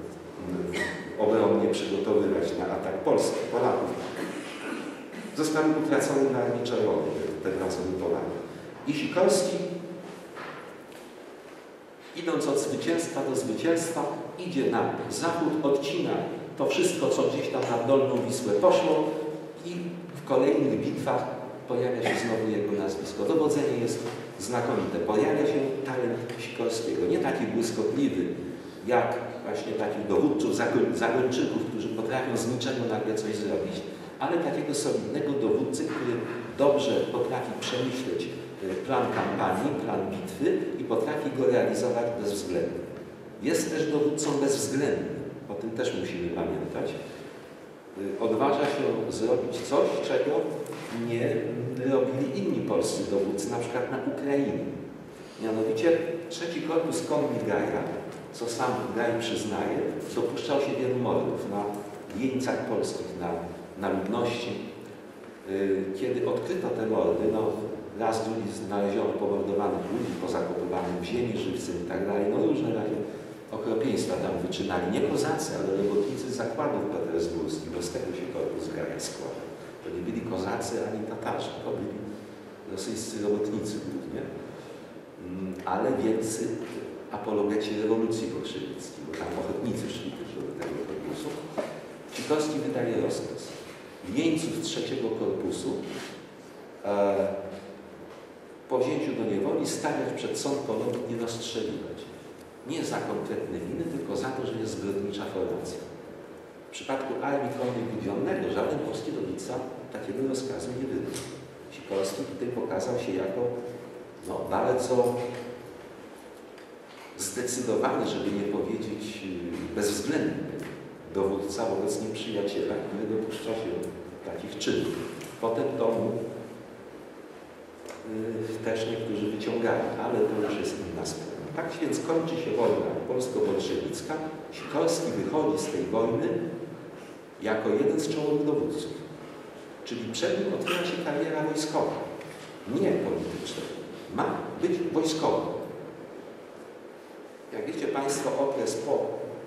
obronnie przygotowywać na atak Polski, Polaków. Zostały utracone na Armii Czerwonej, te wracone Polaków. I Sikorski, idąc od zwycięstwa do zwycięstwa, idzie na zachód, odcina to wszystko, co gdzieś tam na Dolną Wisłę poszło i w kolejnych bitwach pojawia się znowu jego nazwisko. Dowodzenie jest znakomite. Pojawia się talent Sikorskiego. Nie taki błyskotliwy, jak właśnie takich dowódców, zagończyków, którzy potrafią z niczego nagle coś zrobić, ale takiego solidnego dowódcy, który dobrze potrafi przemyśleć plan kampanii, plan bitwy i potrafi go realizować bezwzględnie. Jest też dowódcą bezwzględnym. O tym też musimy pamiętać. Odważa się zrobić coś, czego nie robili inni polscy dowódcy, na przykład na Ukrainie. Mianowicie trzeci korpus konny Gaja, co sam Gaj przyznaje, dopuszczał się wielu mordów na jeńcach polskich, na, na ludności. Kiedy odkryto te mordy, no raz, drugi znaleziono pomordowanych ludzi, pozakopywanych w ziemi żywcem i tak dalej, no różne takie okropieństwa tam wyczynali. Nie kozacy, ale robotnicy z zakładów petersburskich, bo z tego się korpus Gaja składał. To nie byli kozacy ani Tatarzy, to byli rosyjscy robotnicy głównie, ale wielcy apologeci rewolucji bolszewickiej, bo tam ochotnicy szli też do tego korpusu. Sikorski wydaje rozkaz jeńców trzeciego korpusu e, po wzięciu do niewoli stawiać przed sąd polowy i rozstrzeliwać. Nie za konkretne winy, tylko za to, że jest zbrodnicza formacja. W przypadku Armii Konnej Budionnego żaden polski dowódca takiego rozkazu nie wydał. Sikorski tutaj pokazał się jako no, bardzo zdecydowany, żeby nie powiedzieć bezwzględny dowódca wobec nieprzyjaciela, który dopuszcza się takich czynów. Potem to mu yy, też niektórzy wyciągali, ale to już jest inna sprawa. Tak więc kończy się wojna polsko-bolszewicka. Sikorski wychodzi z tej wojny jako jeden z czołowych dowódców. Czyli przed nim otwiera się kariera wojskowa, nie polityczna. Ma być wojskowy. Jak wiecie Państwo, okres po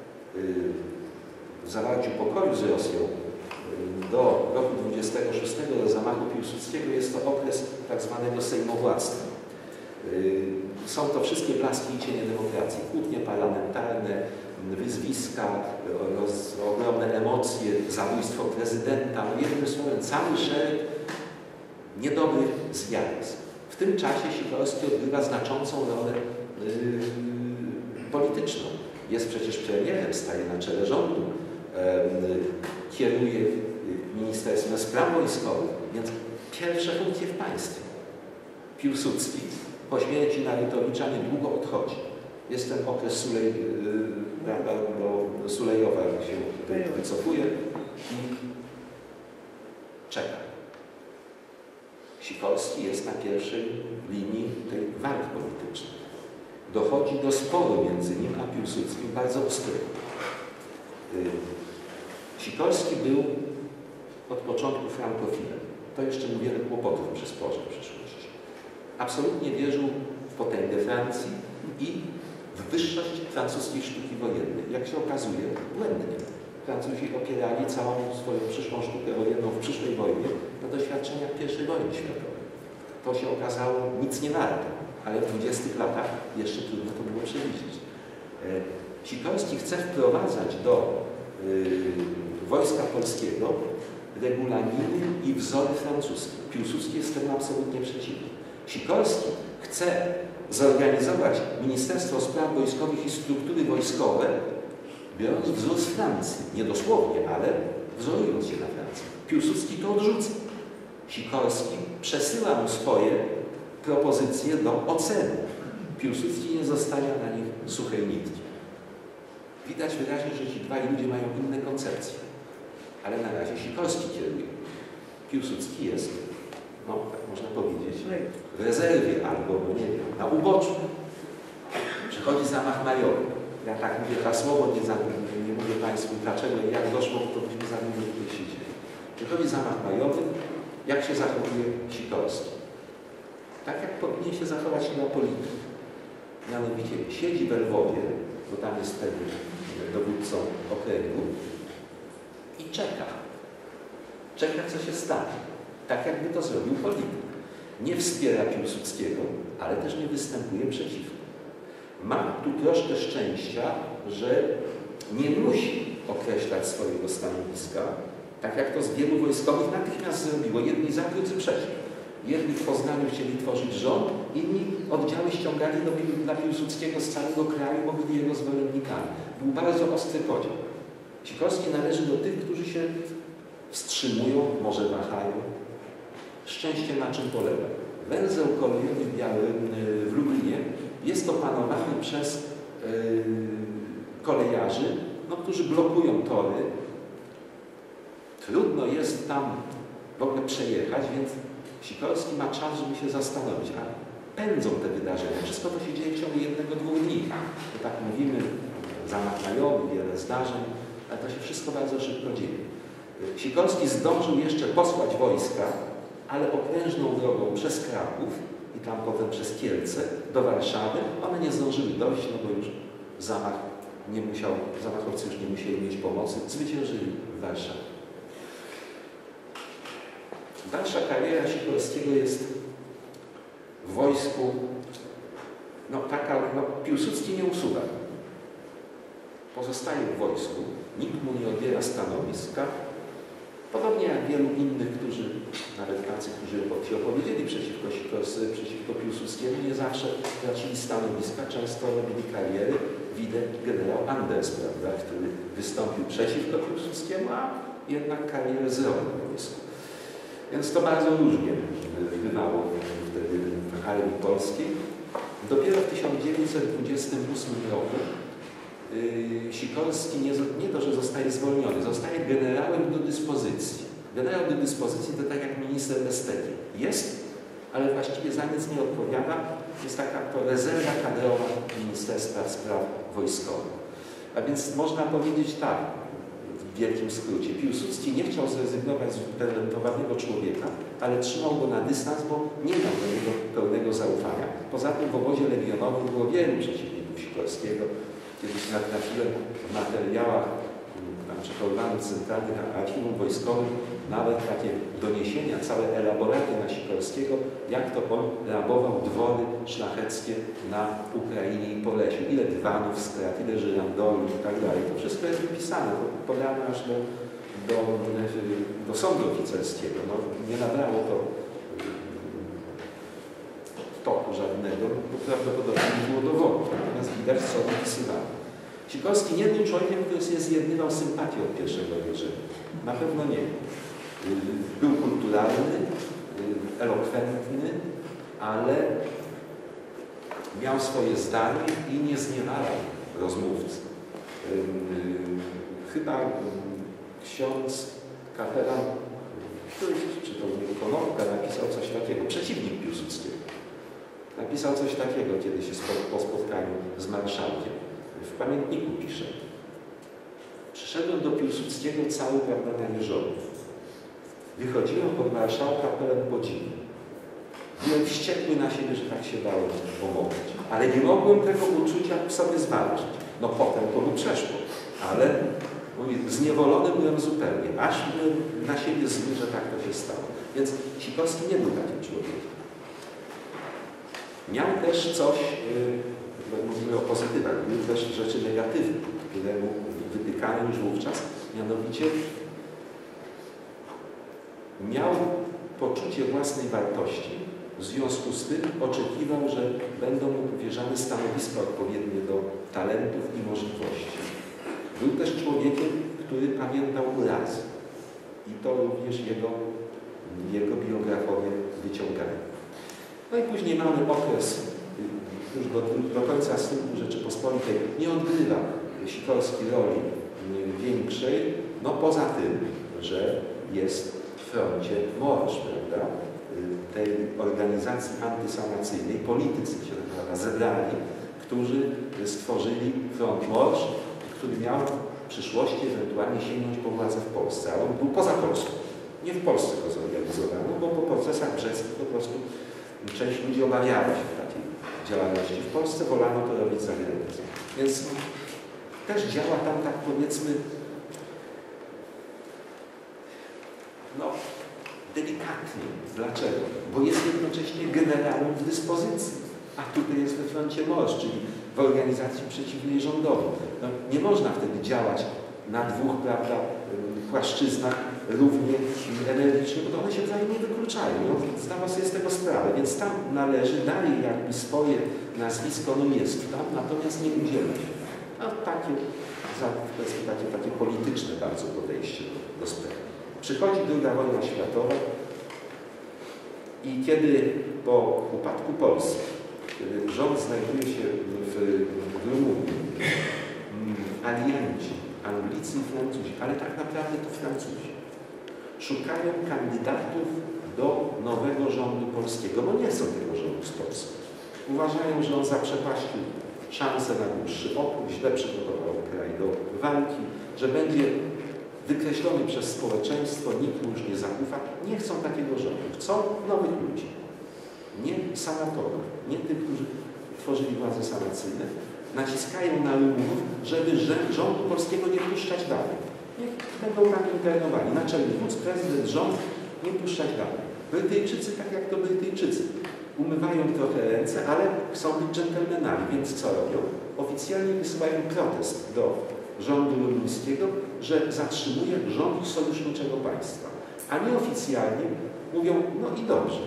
y, zawarciu pokoju z Rosją y, do roku dwudziestego szóstego, do zamachu Piłsudskiego, jest to okres tak zwanego sejmowładztwa. Są to wszystkie blaski i cienie demokracji, kłótnie parlamentarne, wyzwiska, roz, ogromne emocje, zabójstwo prezydenta, no jednym słowem cały szereg niedobrych zjawisk. W tym czasie Sikorski odgrywa znaczącą rolę yy, polityczną. Jest przecież premierem, staje na czele rządu, yy, kieruje Ministerstwem Spraw Wojskowych, więc pierwsze funkcje w państwie. Piłsudski po śmierci Narutowicza niedługo odchodzi. Jest ten okres Sulej, yy, prawda, bo Sulejowa się wycofuje i czeka. Sikorski jest na pierwszej linii tej walki politycznej. Dochodzi do sporu między nim a Piłsudskim, bardzo ostrego. Sikorski był od początku frankofilem. To jeszcze mu wiele kłopotów przy sporze w przyszłości. Absolutnie wierzył w potęgę Francji i w wyższość francuskiej sztuki wojennej. Jak się okazuje, błędnie. Francuzi opierali całą swoją przyszłą sztukę wojenną w przyszłej wojnie na doświadczeniach pierwszej wojny światowej. To się okazało nic nie warte, ale w dwudziestych latach jeszcze trudno to było przewidzieć. Sikorski chce wprowadzać do y, Wojska Polskiego regulaminy i wzory francuskie. Piłsudski jest temu absolutnie przeciwny. Sikorski chce zorganizować Ministerstwo Spraw Wojskowych i struktury wojskowe, biorąc wzór z Francji. Nie dosłownie, ale wzorując się na Francji. Piłsudski to odrzuca. Sikorski przesyła mu swoje propozycje do oceny. Piłsudski nie zostawia na nich suchej nitki. Widać wyraźnie, że ci dwaj ludzie mają inne koncepcje. Ale na razie Sikorski kieruje. Piłsudski jest, no tak można powiedzieć, w rezerwie albo, no nie wiem, na uboczu. Przychodzi zamach majowy. Ja tak mówię hasłowo, nie, nie, nie mówię Państwu dlaczego i jak doszło, to byśmy za nim tutaj siedzieli. Przychodzi zamach majowy, jak się zachowuje Sikorski? Tak jak powinien się zachować na polityk. Mianowicie siedzi w Lwowie, bo tam jest wtedy dowódcą okręgu i czeka. Czeka, co się stanie. Tak jakby to zrobił polityk. Nie wspiera Piłsudskiego, ale też nie występuje przeciwko. Ma tu troszkę szczęścia, że nie musi określać swojego stanowiska, tak jak to z wielu wojskowych natychmiast zrobiło. Jedni za, drudzy przeciw. Jedni w Poznaniu chcieli tworzyć rząd, inni oddziały ściągali do, dla Piłsudskiego z całego kraju, bo byli jego zwolennikami. Był bardzo ostry podział. Sikorski należy do tych, którzy się wstrzymują, może wahają. Szczęście na czym polega? Węzeł kolejowy w, Białym, w Lublinie jest opanowany przez yy, kolejarzy, no, którzy blokują tory. Trudno jest tam w ogóle przejechać, więc Sikorski ma czas, żeby się zastanowić, a pędzą te wydarzenia. Wszystko to się dzieje w ciągu jednego, dwóch dni. To tak mówimy, zamach majowy, wiele zdarzeń, ale to się wszystko bardzo szybko dzieje. Sikorski zdążył jeszcze posłać wojska, ale okrężną drogą przez Kraków i tam potem przez Kielce do Warszawy. One nie zdążyły dojść, no bo już zamach nie musiał, zamachowcy już nie musieli mieć pomocy, zwyciężyli w Warszawie. Dalsza kariera Sikorskiego jest w wojsku, no taka, no Piłsudski nie usuwa. Pozostaje w wojsku, nikt mu nie odbiera stanowiska. Podobnie jak wielu innych, którzy, nawet tacy, którzy się opowiedzieli przeciwko Sikorsy, przeciwko Piłsudskiemu, nie zawsze tracili stanowiska, często robili kariery. Widać generał Anders, prawda, który wystąpił przeciwko Piłsudskiemu, a jednak karierę zrobił w wojsku. Więc to bardzo różnie bywało wtedy w armii polskiej. Dopiero w tysiąc dziewięćset dwudziestym ósmym roku yy, Sikorski nie, nie to, że zostaje zwolniony, zostaje generałem do dyspozycji. Generał do dyspozycji to tak jak minister estetyki. Jest, ale właściwie za nic nie odpowiada. Jest taka to rezerwa kadrowa Ministerstwa Spraw Wojskowych. A więc można powiedzieć tak, w wielkim skrócie. Piłsudski nie chciał zrezygnować z utalentowanego człowieka, ale trzymał go na dystans, bo nie miał do niego pełnego zaufania. Poza tym w obozie legionowym było wielu przeciwników Sikorskiego. Kiedyś natrafiłem w materiałach tam przechowywanym w centralnych archiwum wojskowym nawet takie doniesienia, całe elaboraty na Sikorskiego, jak to on rabował dwory szlacheckie na Ukrainie i Polesiu. Ile dywanów strat, ile żyrandoli i tak dalej. To wszystko jest wypisane, to podane aż do, do, do sądu oficerskiego. No, nie nabrało to toku żadnego, bo prawdopodobnie nie było dowodu. Natomiast widać, co wypisywało. Sikorski nie był człowiekiem, który się zjednywał sympatią od pierwszego wejrzenia. Na pewno nie. Był kulturalny, elokwentny, ale miał swoje zdanie i nie zniewalał rozmówcy. Chyba ksiądz kapelan, któryś czytał Konopka, napisał coś takiego, przeciwnik Piłsudskiego. Napisał coś takiego, kiedy się po spotkaniu z marszałkiem. W pamiętniku pisze: przyszedłem do Piłsudskiego cały, prawda, na jeżowów. Wychodziłem od marszałka pełen podziwu. Byłem wściekły na siebie, że tak się dało pomogć. Ale nie mogłem tego uczucia w sobie zwalczyć. No potem to mu przeszło. Ale mówi, zniewolony byłem zupełnie. Aż byłem na siebie zły, że tak to się stało. Więc Sikorski nie był takim człowiekiem. Miał też coś, yy, mówimy o pozytywach, były też rzeczy negatywne, które mu wytykano już wówczas, mianowicie miał poczucie własnej wartości, w związku z tym oczekiwał, że będą mu powierzane stanowiska odpowiednie do talentów i możliwości. Był też człowiekiem, który pamiętał urazy i to również jego, jego biografowie wyciągają. No i później mamy okres, już do, do końca symbolu Rzeczypospolitej nie odgrywa Sikorski roli większej, no poza tym, że jest w froncie Morsz, prawda, tej organizacji antysanacyjnej, politycy się tak zebrali, którzy stworzyli front Morsz, który miał w przyszłości ewentualnie sięgnąć po władzę w Polsce, ale on był poza Polską. Nie w Polsce go zorganizowano, bo po procesach brzeckich po prostu część ludzi obawiała się takiej działalności. W Polsce wolano to robić za granicą. Więc też działa tam, tak powiedzmy, no, delikatnie. Dlaczego? Bo jest jednocześnie generałem w dyspozycji, a tutaj jest we froncie Morsz, czyli w organizacji przeciwnej rządowi. No, nie można wtedy działać na dwóch, prawda, płaszczyznach równie energicznie, bo one się wzajemnie wykluczają. No, zdawał sobie z tego sprawę, więc tam należy dalej jakby swoje nazwisko, no jest tam, natomiast nie udziela się. A takie, takie, takie polityczne bardzo podejście do, do sprawy. Przychodzi druga wojna światowa i kiedy po upadku Polski, kiedy rząd znajduje się w, w Rumunii, alianci, Anglicy i Francuzi, ale tak naprawdę to Francuzi, szukają kandydatów do nowego rządu polskiego, bo nie chcą tego rządu z Polski. Uważają, że on zaprzepaścił szansę na dłuższy opór, źle przygotował kraj do walki, że będzie wykreślony przez społeczeństwo, nikt mu już nie zaufa. Nie chcą takiego rządu. Chcą nowych ludzi. Nie sanatorów, nie tych, którzy tworzyli władze sanacyjne. Naciskają na Rumunów, żeby rządu polskiego nie puszczać dalej. Niech będą tam internowani. Naczelny wódz, prezydent, rząd nie puszczać dalej. Brytyjczycy, tak jak to Brytyjczycy, umywają trochę ręce, ale chcą być dżentelmenami, więc co robią? Oficjalnie wysyłają protest do rządu rumuńskiego, że zatrzymuje rząd sojuszniczego państwa. A nieoficjalnie mówią, no i dobrze.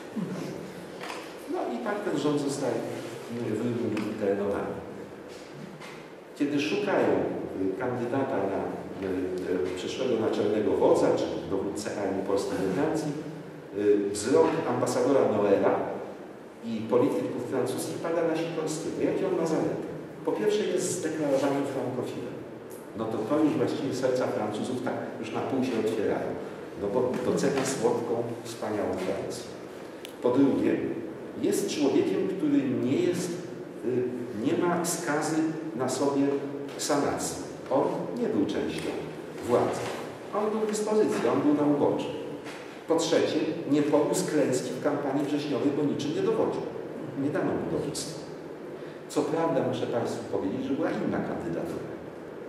No i tak ten rząd zostaje w Rumunii internowany. Kiedy szukają kandydata na przyszłego naczelnego wodza, czy dowódcę armii polskiej we Francji, wzrok ambasadora Noela i polityków francuskich pada na Sikorskiego. Jakie on ma zalety? Po pierwsze jest zdeklarowanym frankofilem. No to to już właściwie serca Francuzów tak już na pół się otwierają. No bo docenia słodką, wspaniałą Francję. Po drugie, jest człowiekiem, który nie jest, nie ma skazy na sobie sanacji. On nie był częścią władzy. On był w dyspozycji, on był na uboczu. Po trzecie, nie poniósł klęski w kampanii wrześniowej, bo niczym nie dowodził. Nie dano mu dowództwa. Co prawda, muszę Państwu powiedzieć, że była inna kandydatura.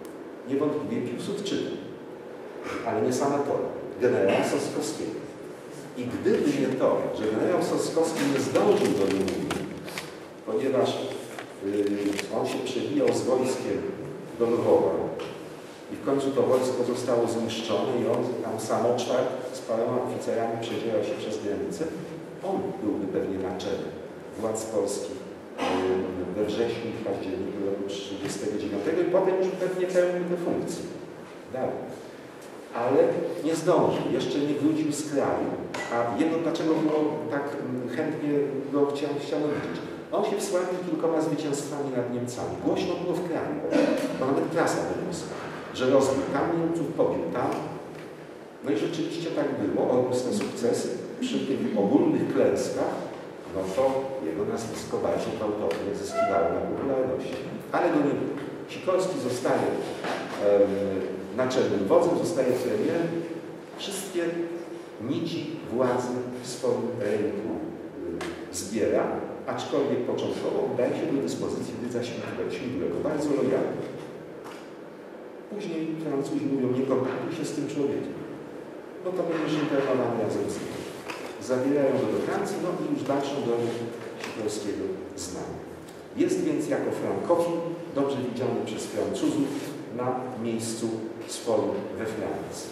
niewątpliwie Piłsudczyka, ale nie sama to, generała Soskowskiego. I gdyby nie to, że generał Soskowski nie zdążył do Rumuni, ponieważ yy, on się przebijał z wojskiem do Lwowa i w końcu to wojsko zostało zniszczone i on tam samoczwar z paroma oficerami przedzierał się przez granicę, on byłby pewnie na czele władz polskich yy, we wrześniu i październiku roku tysiąc dziewięćset trzydziestego dziewiątego i potem już pewnie pełnił te funkcje. Dalej. Ale nie zdążył, jeszcze nie wrócił z kraju. A jego dlaczego było tak chętnie go chciano, chciano widzieć? On się wsławił kilkoma zwycięstwami nad Niemcami. Głośno było w kraju, bo nawet prasa wyniosła, że rozbił tam Niemców, pobił tam. No i rzeczywiście tak było, odniósł te sukcesy. Przy tych ogólnych klęskach, no to jego nazwisko bardzo gwałtownie zyskiwało na popularności. Ale go nie było. Sikorski zostaje um, naczelnym wodzem, zostaje premierem. Wszystkie nici władzy w swoim ręku y, zbiera, aczkolwiek początkowo udaje się do dyspozycji Rydza Śmigłego, bardzo lojalny. Później Francuzi mówią, nie kontaktuj się z tym człowiekiem, no to będziesz internowany razem z nim. Zabierają go do Francji, no i już dalszą drogę Sikorskiego znamy. Jest więc jako frankofil dobrze widziany przez Francuzów na miejscu swoim we Francji.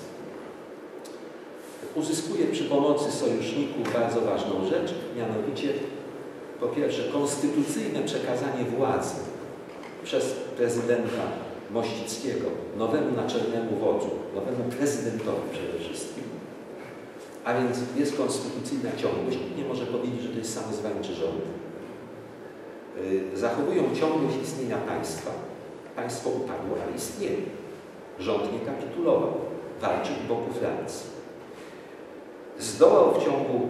Uzyskuje przy pomocy sojuszników bardzo ważną rzecz, mianowicie po pierwsze konstytucyjne przekazanie władzy przez prezydenta Mościckiego nowemu naczelnemu wodzu, nowemu prezydentowi przede wszystkim, a więc jest konstytucyjna ciągłość, nikt nie może powiedzieć, że to jest samozwańczy rząd. Zachowują ciągłość istnienia państwa. Państwo upadło, ale istnieje. Rząd nie kapitulował. Walczył u boku Francji. Zdołał w ciągu,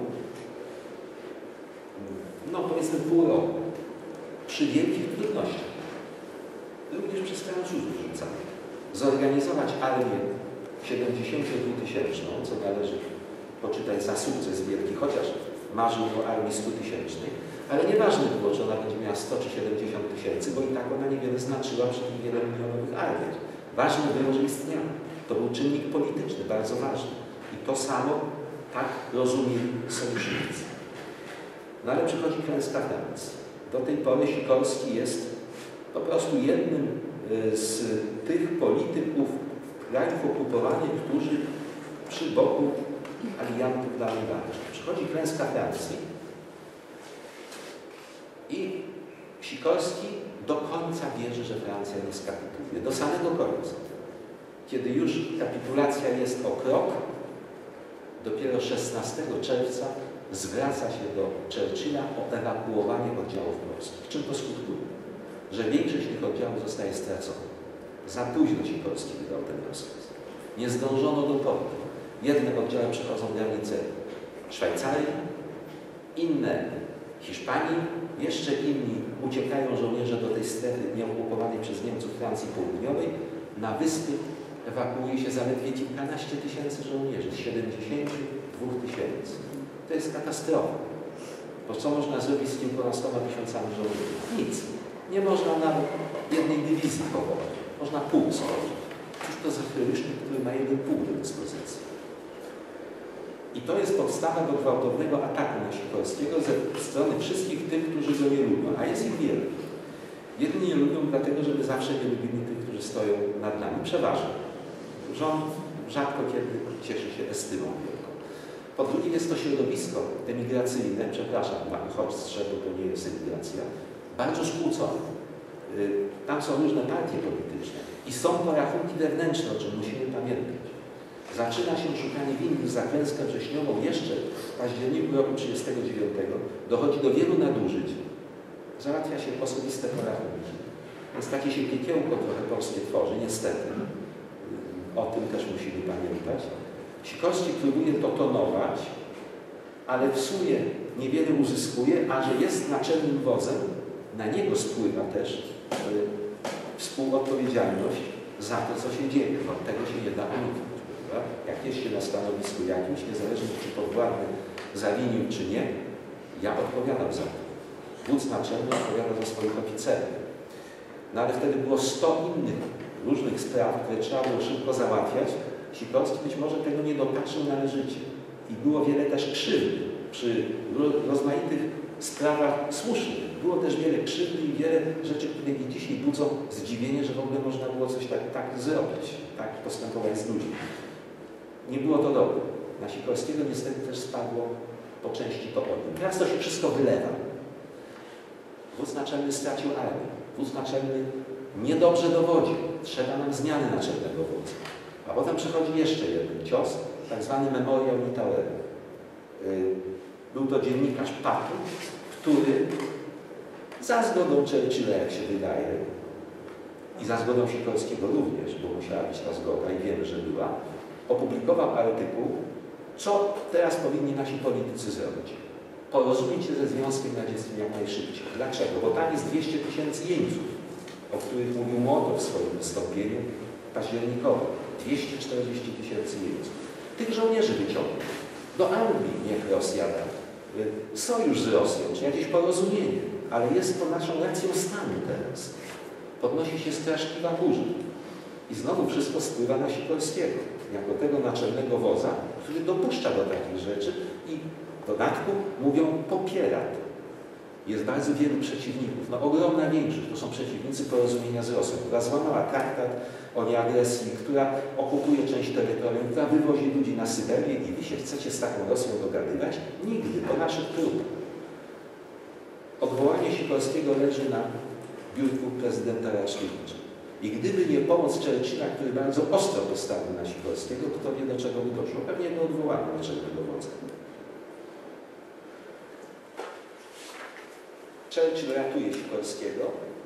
no powiedzmy pół roku, przy wielkich trudnościach, również przez Francuzów rzucanych, zorganizować armię siedemdziesięciodwutysięczną, co należy poczytać za sukces wielki, chociaż marzył o armii stutysięcznej, ale nieważne było, czy ona będzie miała sto czy siedemdziesiąt tysięcy, bo i tak ona niewiele znaczyła przy tych wielomilionowych armiach. Ważne było, że istniała. To był czynnik polityczny, bardzo ważny. I to samo tak rozumieli sojusznicy. No ale przychodzi klęska Francji. Do tej pory Sikorski jest po prostu jednym z tych polityków krajów okupowanych, którzy przy boku aliantów dla mnie walczą. Przychodzi klęska Francji i Sikorski do końca wierzy, że Francja nie skapituluje. Do samego końca. Kiedy już kapitulacja jest o krok, dopiero szesnastego czerwca zwraca się do Churchilla o ewakuowanie oddziałów polskich. Czym to skutkuje? Że większość tych oddziałów zostaje stracona. Za późno Sikorski wydał ten rozkaz. Nie zdążono do portu. Jedne oddziały przechodzą granicę Szwajcarii, inne Hiszpanii, jeszcze inni uciekają żołnierze do tej strefy nieokupowanej przez Niemców Francji Południowej. Na wyspy ewakuuje się zaledwie kilkanaście tysięcy żołnierzy z siedemdziesięciu dwóch tysięcy. To jest katastrofa. Bo co można zrobić z kilkunastoma tysiącami żołnierzy? Nic. Nie można nawet jednej dywizji powołać. Można pół stworzyć. Cóż to za chrysznik, który ma jeden pół do dyspozycji. I to jest podstawa do gwałtownego ataku na Sikorskiego ze strony wszystkich tych, którzy go nie lubią. A jest ich wielu. Jedni nie lubią dlatego, żeby zawsze nie lubili tych, którzy stoją nad nami. Przeważnie. Rząd rzadko kiedy cieszy się estymą wielką. Po drugie jest to środowisko emigracyjne, przepraszam, na uchodźstwo, bo to nie jest emigracja, bardzo skłócone. Tam są różne partie polityczne i są to rachunki wewnętrzne, o czym musimy pamiętać. Zaczyna się szukanie winnych za klęskę wrześniową jeszcze w październiku roku tysiąc dziewięćset trzydziestego dziewiątego. Dochodzi do wielu nadużyć. Załatwia się osobiste porachunki. Więc takie się piekiełko trochę polskie tworzy, niestety. O tym też musimy pamiętać. Sikorski próbuje to tonować, ale w sumie niewiele uzyskuje, a że jest naczelnym wodzem, na niego spływa też y, współodpowiedzialność za to, co się dzieje, bo tego się nie da uniknąć. Prawda? Jak jest się na stanowisku jakimś, niezależnie czy podwładny zawinił, czy nie, ja odpowiadam za to. Wódz naczelny odpowiada za swoich oficerów. No ale wtedy było sto innych różnych spraw, które trzeba było szybko załatwiać, Sikorski być może tego nie dopatrzył należycie. I było wiele też krzywdy przy rozmaitych sprawach słusznych. Było też wiele krzywdy i wiele rzeczy, które mi dzisiaj budzą zdziwienie, że w ogóle można było coś tak, tak zrobić, tak postępować z ludźmi. Nie było to dobre. Na Sikorskiego niestety też spadło po części to odium. Teraz to się wszystko wylewa. Wódz naczelny stracił armię. Wódz naczelny niedobrze dowodzi. Trzeba nam zmiany naczelnego wodza. A potem przychodzi jeszcze jeden cios, tak zwany memoriał Litauera. Był to dziennikarz Patu, który za zgodą Churchilla, jak się wydaje, i za zgodą Sikorskiego również, bo musiała być ta zgoda i wiemy, że była, opublikował artykuł, co teraz powinni nasi politycy zrobić. Porozumieć się ze Związkiem Radzieckim jak najszybciej. Dlaczego? Bo tam jest dwieście tysięcy jeńców, o których mówił Mołotow w swoim wystąpieniu październikowym. dwieście czterdzieści tysięcy jeńców. Tych żołnierzy wyciągnąć. Do Anglii niech Rosja da. Sojusz z Rosją, czy jakieś porozumienie. Ale jest to naszą racją stanu teraz. Podnosi się straszliwa burza. I znowu wszystko spływa na Sikorskiego, jako tego naczelnego wodza, który dopuszcza do takich rzeczy i w dodatku mówią popiera to. Jest bardzo wielu przeciwników, no ogromna większość, to są przeciwnicy porozumienia z Rosją, która złamała traktat o nieagresji, która okupuje część terytorium, która wywozi ludzi na Syberię i wy się chcecie z taką Rosją dogadywać? Nigdy, po naszych próbach. Odwołanie Sikorskiego leży na biurku prezydenta Raszkiewicza. I gdyby nie pomoc Churchilla, który bardzo ostro postawił na Sikorskiego, to nie do czego by doszło. Pewnie do odwołania naczelnego wodza. Churchill ratuje Sikorskiego,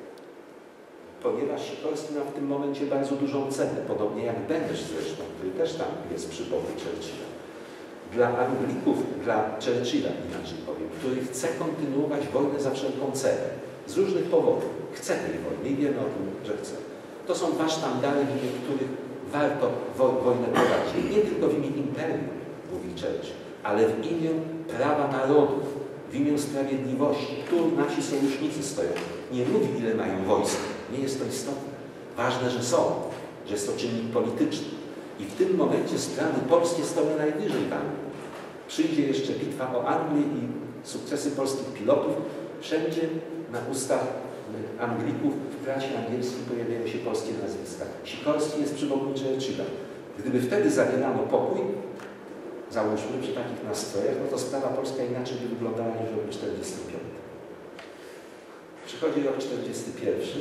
ponieważ Sikorski ma w tym momencie bardzo dużą cenę, podobnie jak Benesz zresztą, który też tam jest przy boku Churchilla. Dla Anglików, dla Churchilla inaczej powiem, który chce kontynuować wojnę za wszelką cenę. Z różnych powodów. Chce tej wojny i wiemy o tym, że chce. To są dwa sztandary, w imię których warto wo wojnę prowadzić. Nie tylko w imię imperium, mówi Churchill, ale w imię prawa narodów, w imię sprawiedliwości. Tu nasi sojusznicy stoją. Nie mówi, ile mają wojska. Nie jest to istotne. Ważne, że są, że jest to czynnik polityczny. I w tym momencie strony polskie stoją najwyżej w Anglii. Przyjdzie jeszcze bitwa o Anglię i sukcesy polskich pilotów. Wszędzie na ustach Anglików w prasie angielskiej pojawiają się polskie nazwiska. Sikorski jest przy boku Churchilla. Gdyby wtedy zawierano pokój, załóżmy przy takich nastrojach, no to sprawa polska inaczej by wyglądała niż w roku czterdziestym piątym. Przychodzi rok czterdziesty pierwszy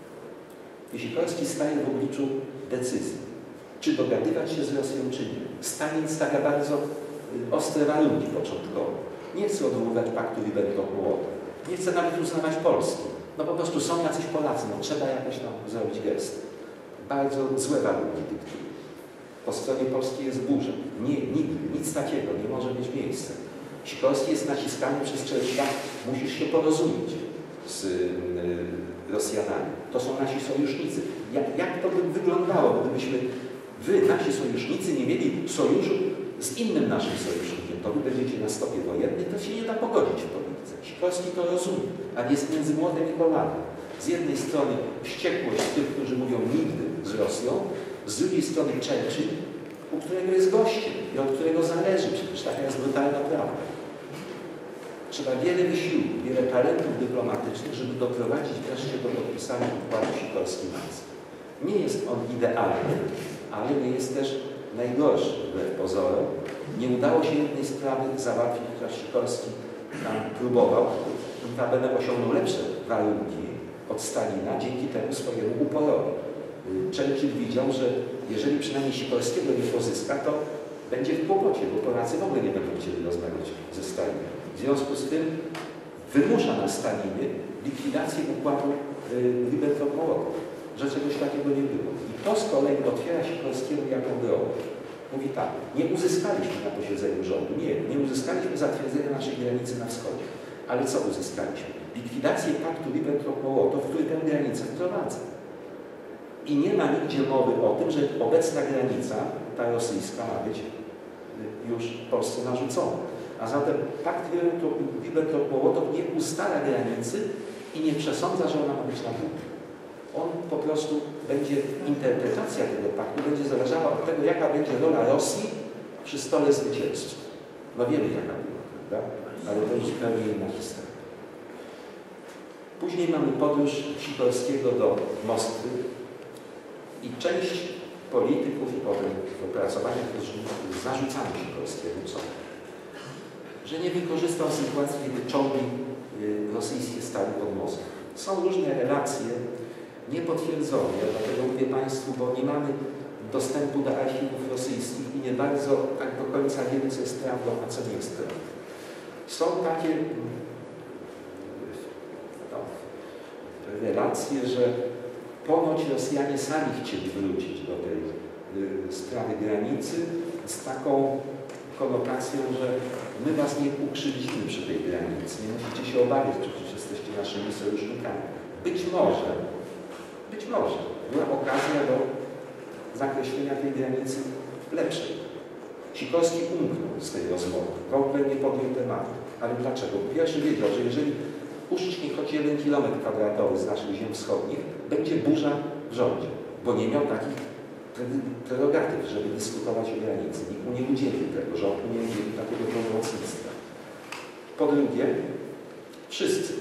i Sikorski staje w obliczu decyzji, czy dogadywać się z Rosją, czy nie. Stalin stawia bardzo ostre warunki początkowo. Nie chce odwoływać paktu Ribbentrop-Mołotow. Nie chce nawet uznawać Polski. No po prostu są jacyś Polacy, no trzeba jakoś tam zrobić gest. Bardzo złe warunki dyktuje. Po stronie polskiej jest burza. Nie, nigdy, nic takiego nie może mieć miejsca. Sikorski jest naciskany przez Churchilla, musisz się porozumieć z y, Rosjanami. To są nasi sojusznicy. Jak, jak to by wyglądało, gdybyśmy wy, nasi sojusznicy, nie mieli sojuszu z innym naszym sojusznikiem? To wy będziecie na stopie wojennym, to się nie da pogodzić w polityce. Sikorski to rozumie, ale jest między młotem i kolanem. Z jednej strony wściekłość tych, którzy mówią nigdy z Rosją, z drugiej strony Churchill, u którego jest gościem i od którego zależy, przecież taka jest brutalna prawda. Trzeba wiele wysiłku, wiele talentów dyplomatycznych, żeby doprowadzić wreszcie do podpisania układu Sikorski-Macy. Nie jest on idealny, ale nie jest też najgorszy wbrew pozorom. Nie udało się jednej sprawy załatwić, która Sikorski tam próbował. Notabene osiągnął lepsze warunki od Stalina dzięki temu swojemu uporowi. Churchill widział, że jeżeli przynajmniej Sikorskiego nie pozyska, to będzie w kłopocie, bo Polacy w ogóle nie będą chcieli rozmawiać ze Stalinem. W związku z tym wymusza na Stalinie likwidację układu y, Ribbentrop-Mołotow, że czegoś takiego nie było. I to z kolei otwiera Sikorskiemu jaką drogę. Mówi tak, nie uzyskaliśmy na posiedzeniu rządu, nie, nie uzyskaliśmy zatwierdzenia naszej granicy na wschodzie. Ale co uzyskaliśmy? Likwidację paktu Ribbentrop-Mołotow, który tę granicę wprowadza. I nie ma nigdzie mowy o tym, że obecna granica, ta rosyjska, ma być już Polsce narzucona. A zatem pakt Ribbentrop-Mołotow nie ustala granicy i nie przesądza, że ona ma być na dół. On po prostu będzie interpretacja tego paktu będzie zależała od tego, jaka będzie rola Rosji przy stole zwycięzców. No wiemy, jaka była, prawda? Ale to już zupełnie inna historia. Później mamy podróż Sikorskiego do Moskwy i część polityków i potem w opracowaniach zarzucano Sikorskiemu co? Że nie wykorzystał sytuacji, kiedy czołgi rosyjskie stały pod Moskwą. Są różne relacje niepotwierdzone, ja dlatego mówię Państwu, bo nie mamy dostępu do archiwów rosyjskich i nie bardzo tak do końca wiemy, co jest prawdą, a co nie jest prawdą. Są takie no, relacje, że ponoć Rosjanie sami chcieli wrócić do tej y, sprawy granicy z taką konotacją, że my was nie ukrzywdzimy przy tej granicy, nie musicie się obawiać, przecież jesteście naszymi sojusznikami. Być może, być może była okazja do zakreślenia tej granicy lepszej. Sikorski umknął z tej rozmowy, w ogóle nie podjął tematu. Ale dlaczego? Po pierwsze wiedział, że jeżeli uszcznie choć jeden kilometr kwadratowy z naszych ziem wschodnich, będzie burza w rządzie, bo nie miał takich prerogatyw, żeby dyskutować o granicy. Nikt mu nie udzielił tego, rząd mu nie udzielił takiego pełnomocnictwa. Po drugie, wszyscy,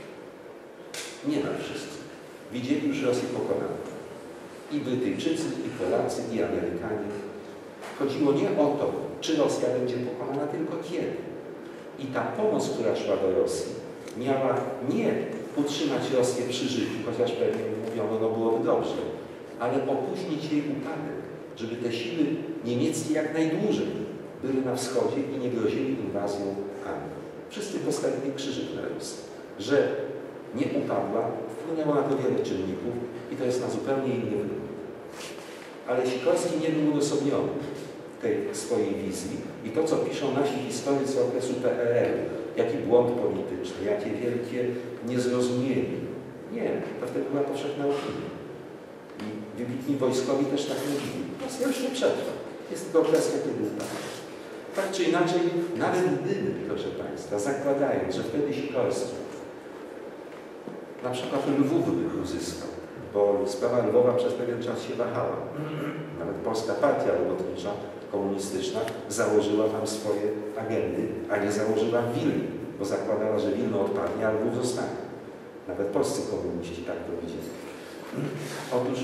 niemal wszyscy, widzieli już Rosję pokonaną. I Brytyjczycy, i Polacy, i Amerykanie. Chodziło nie o to, czy Rosja będzie pokonana, tylko kiedy. I ta pomoc, która szła do Rosji, miała nie utrzymać Rosję przy życiu, chociaż pewnie mówiono, no byłoby dobrze, ale opóźnić jej upadek, żeby te siły niemieckie jak najdłużej były na wschodzie i nie grozili inwazją Anglii. Wszyscy postawili krzyżyk na Rosję. Że nie upadła, wpłynęło na to wiele czynników i to jest na zupełnie inny wygląd. Ale Sikorski nie był odosobniony tej swojej wizji i to, co piszą nasi historycy okresu P R L-u, jaki błąd polityczny, jakie wielkie niezrozumienie. Nie, to wtedy była powszechna opinia. I wybitni wojskowi też tak mówili. Rosja już nie przetrwa. Jest tylko kwestia, kiedy upadnie. Tak czy inaczej, nawet gdyby, proszę Państwa, zakładając, że wtedy Sikorski na przykład Lwów by uzyskał, bo sprawa Lwowa przez pewien czas się wahała. Nawet Polska Partia Robotnicza Komunistyczna założyła tam swoje agendy, a nie założyła w Wilnie, bo zakładała, że Wilno odpadnie, a Lwów zostanie. Nawet polscy komuniści tak to widzieli. Otóż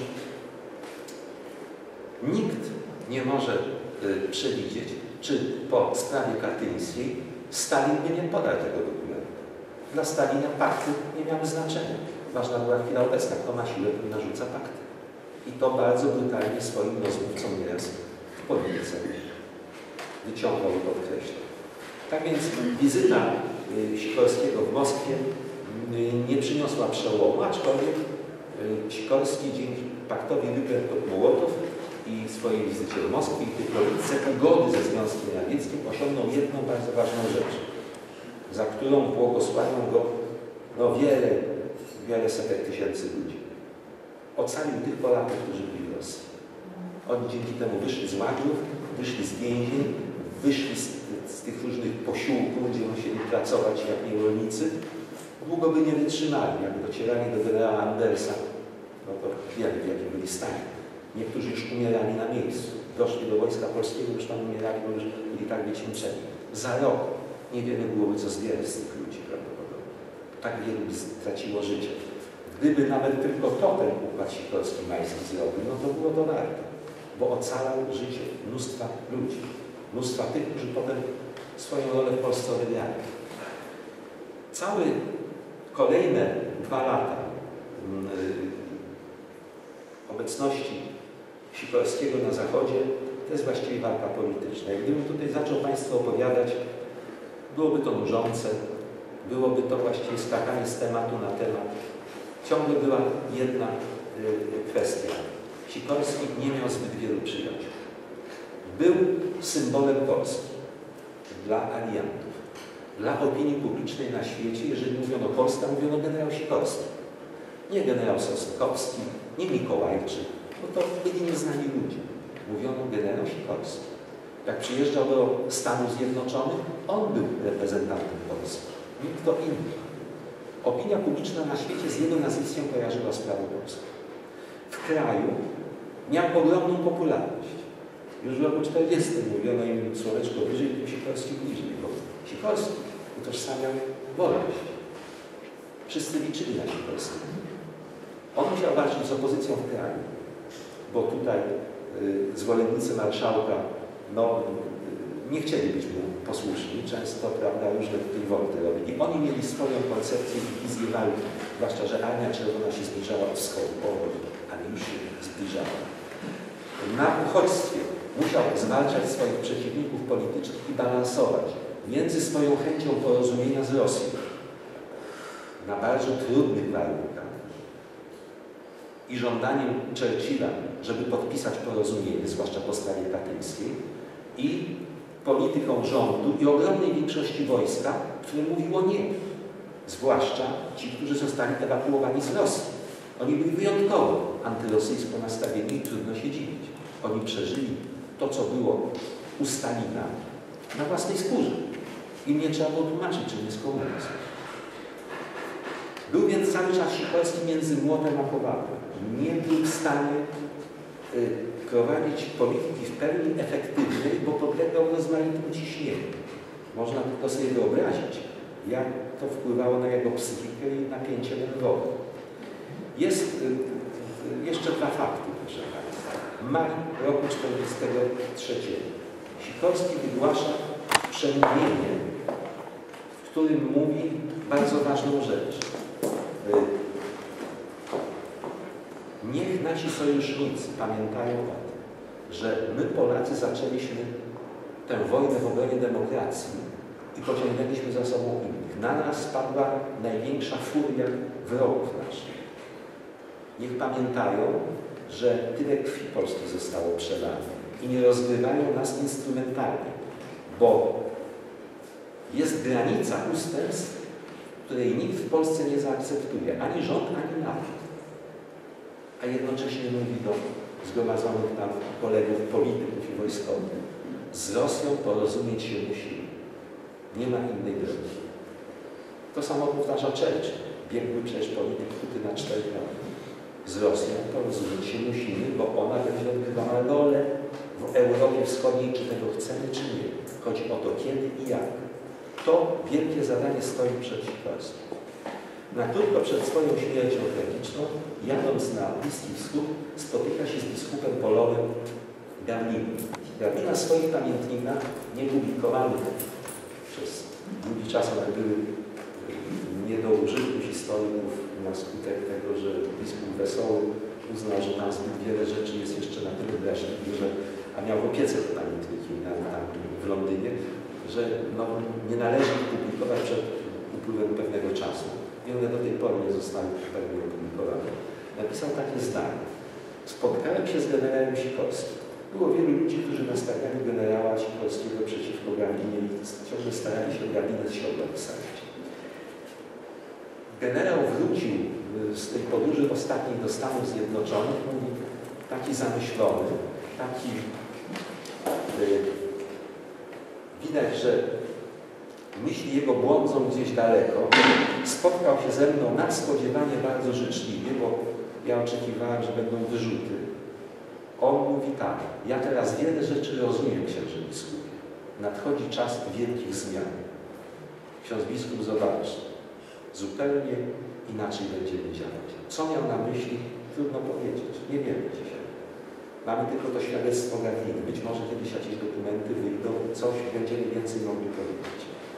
nikt nie może y, przewidzieć, czy po sprawie katyńskiej Stalin by nie podał tego dokumentu. Dla Stalina pakty nie miały znaczenia. Ważna była chwila obecna, kto ma siłę, kto narzuca pakty. I to bardzo brutalnie swoim rozmówcom nieraz w polityce wyciągał i podkreślał. Tak więc wizyta y, Sikorskiego w Moskwie y, nie przyniosła przełomu, aczkolwiek y, Sikorski dzięki paktowi Ribbentrop-Mołotow i swojej wizycie w Moskwie i tej polityce ugody ze Związkiem Radzieckim osiągnął jedną bardzo ważną rzecz, za którą błogosławią go no, wiele, wiele setek tysięcy ludzi. Ocalił tych Polaków, którzy byli w Rosji. Oni dzięki temu wyszli z łagrów, wyszli z więzień, wyszli z, z tych różnych posiłków, gdzie musieli pracować jak niewolnicy. Długo by nie wytrzymali, jak docierali do generała Andersa, no to wiemy, w jakim byli stanie. Niektórzy już umierali na miejscu. Doszli do Wojska Polskiego, już tam umierali, bo już byli tak wycieńczeni. Za rok niewiele byłoby co zbierać z tych ludzi prawdopodobnie. Tak wielu by straciło życie. Gdyby nawet tylko to ten układ Sikorski-Majski zrobił, no to było to warto. Bo ocalał życie mnóstwa ludzi. Mnóstwa tych, którzy potem swoją rolę w Polsce odegrali. Całe kolejne dwa lata yy, obecności Sikorskiego na Zachodzie to jest właściwie walka polityczna. Gdybym tutaj zaczął Państwu opowiadać, byłoby to nużące, byłoby to właściwie skakanie z tematu na temat. Ciągle była jedna y, kwestia. Sikorski nie miał zbyt wielu przyjaciół. Był symbolem Polski dla aliantów, dla opinii publicznej na świecie. Jeżeli mówiono Polska, mówiono generał Sikorski. Nie generał Sosnkowski, nie Mikołajczyk, bo to byli nieznani ludzie. Mówiono generał Sikorski. Jak przyjeżdżał do Stanów Zjednoczonych, on był reprezentantem Polski, nikt kto inny. Opinia publiczna na świecie z jego nazwiskiem kojarzyła sprawę polską. w kraju miał ogromną popularność. Już w roku czterdziestym mówiono im słoneczko wyżej, tym Sikorski bliżej, bo Sikorski utożsamiał wolność. Wszyscy liczyli na Sikorskiego. On musiał walczyć z opozycją w kraju, bo tutaj y, zwolennicy marszałka no, y, nie chcieli być mu posłuszni, często prawda, różne tutaj wolty robili. Oni mieli swoją koncepcję i wizję walki, zwłaszcza, że Armia Czerwona się zbliżała od wschodu, powoli, ale już się zbliżała. Na uchodźstwie musiał zwalczać swoich przeciwników politycznych i balansować między swoją chęcią porozumienia z Rosją na bardzo trudnych warunkach i żądaniem Churchilla, żeby podpisać porozumienie, zwłaszcza po sprawie katyńskiej, i polityką rządu i ogromnej większości wojska, które mówiło nie. Zwłaszcza ci, którzy zostali ewakuowani z Rosji. Oni byli wyjątkowo antyrosyjsko nastawieni i trudno się dziwić. Oni przeżyli to, co było u Stalina na własnej skórze. Im nie trzeba było tłumaczyć, czym jest komunizm. Był więc cały czas Sikorski między młotem a kowadłem. Nie był w stanie y, prowadzić polityki w pełni efektywnej, bo podlegał rozmaitym ciśnieniu. Można tylko sobie wyobrazić, jak to wpływało na jego psychikę i napięcie nerwowe. Jest y, y, jeszcze dwa fakty, proszę Państwa. Maj roku czterdziestego trzeciego. Sikorski wygłasza przemówienie, w którym mówi bardzo ważną rzecz. Niech nasi sojusznicy pamiętają o tym, że my Polacy zaczęliśmy tę wojnę w obronie demokracji i pociągnęliśmy za sobą innych. Na nas spadła największa furia wrogów naszych. Niech pamiętają, że tyle krwi Polski zostało przelane i nie rozgrywają nas instrumentalnie, bo jest granica ustępstw, której nikt w Polsce nie zaakceptuje, ani rząd, ani naród. A jednocześnie mówi do zgromadzonych tam kolegów, polityków i wojskowych. Z Rosją porozumieć się musimy. Nie ma innej drogi. To samo powtarza Churchill. Biegły przecież polityk kuty na cztery lata. Z Rosją porozumieć się musimy, bo ona będzie odgrywała rolę w Europie Wschodniej, czy tego chcemy, czy nie. Chodzi o to, kiedy i jak. To wielkie zadanie stoi przed Sikorskim. Na krótko przed swoją śmiercią tragiczną, jadąc na Bliski Wschód, spotyka się z biskupem polowym Garninem. Garnin na swoich pamiętnikach, niepublikowanych przez długi czas, one były nie do użytku historyków na skutek tego, że biskup Wesoły uznał, że tam zbyt wiele rzeczy jest jeszcze na tyle wrażliwych, że a miał w opiece te pamiętniki tam, tam w Londynie, że no, nie należy ich publikować przed upływem pewnego czasu. I one do tej pory nie zostały pewnie opublikowane. Napisał takie zdanie. Spotkałem się z generałem Sikorskim. Było wielu ludzi, którzy nastawiali generała Sikorskiego przeciwko Garninie i ciągle starali się o Garninę z siodła wysadzić. Generał wrócił z tej podróży ostatniej do Stanów Zjednoczonych, mówi, taki zamyślony, taki yy, widać, że myśli jego błądzą gdzieś daleko. Spotkał się ze mną nadspodziewanie bardzo życzliwie, bo ja oczekiwałem, że będą wyrzuty. On mówi tak, ja teraz wiele rzeczy rozumiem, księże biskupie. Nadchodzi czas wielkich zmian. Ksiądz biskup zobaczy, zupełnie inaczej będziemy działać. Co miał na myśli? Trudno powiedzieć. Nie wiemy dzisiaj. Mamy tylko to świadectwo Garniny. Być może kiedyś jakieś dokumenty wyjdą, coś będziemy więcej mogli powiedzieć.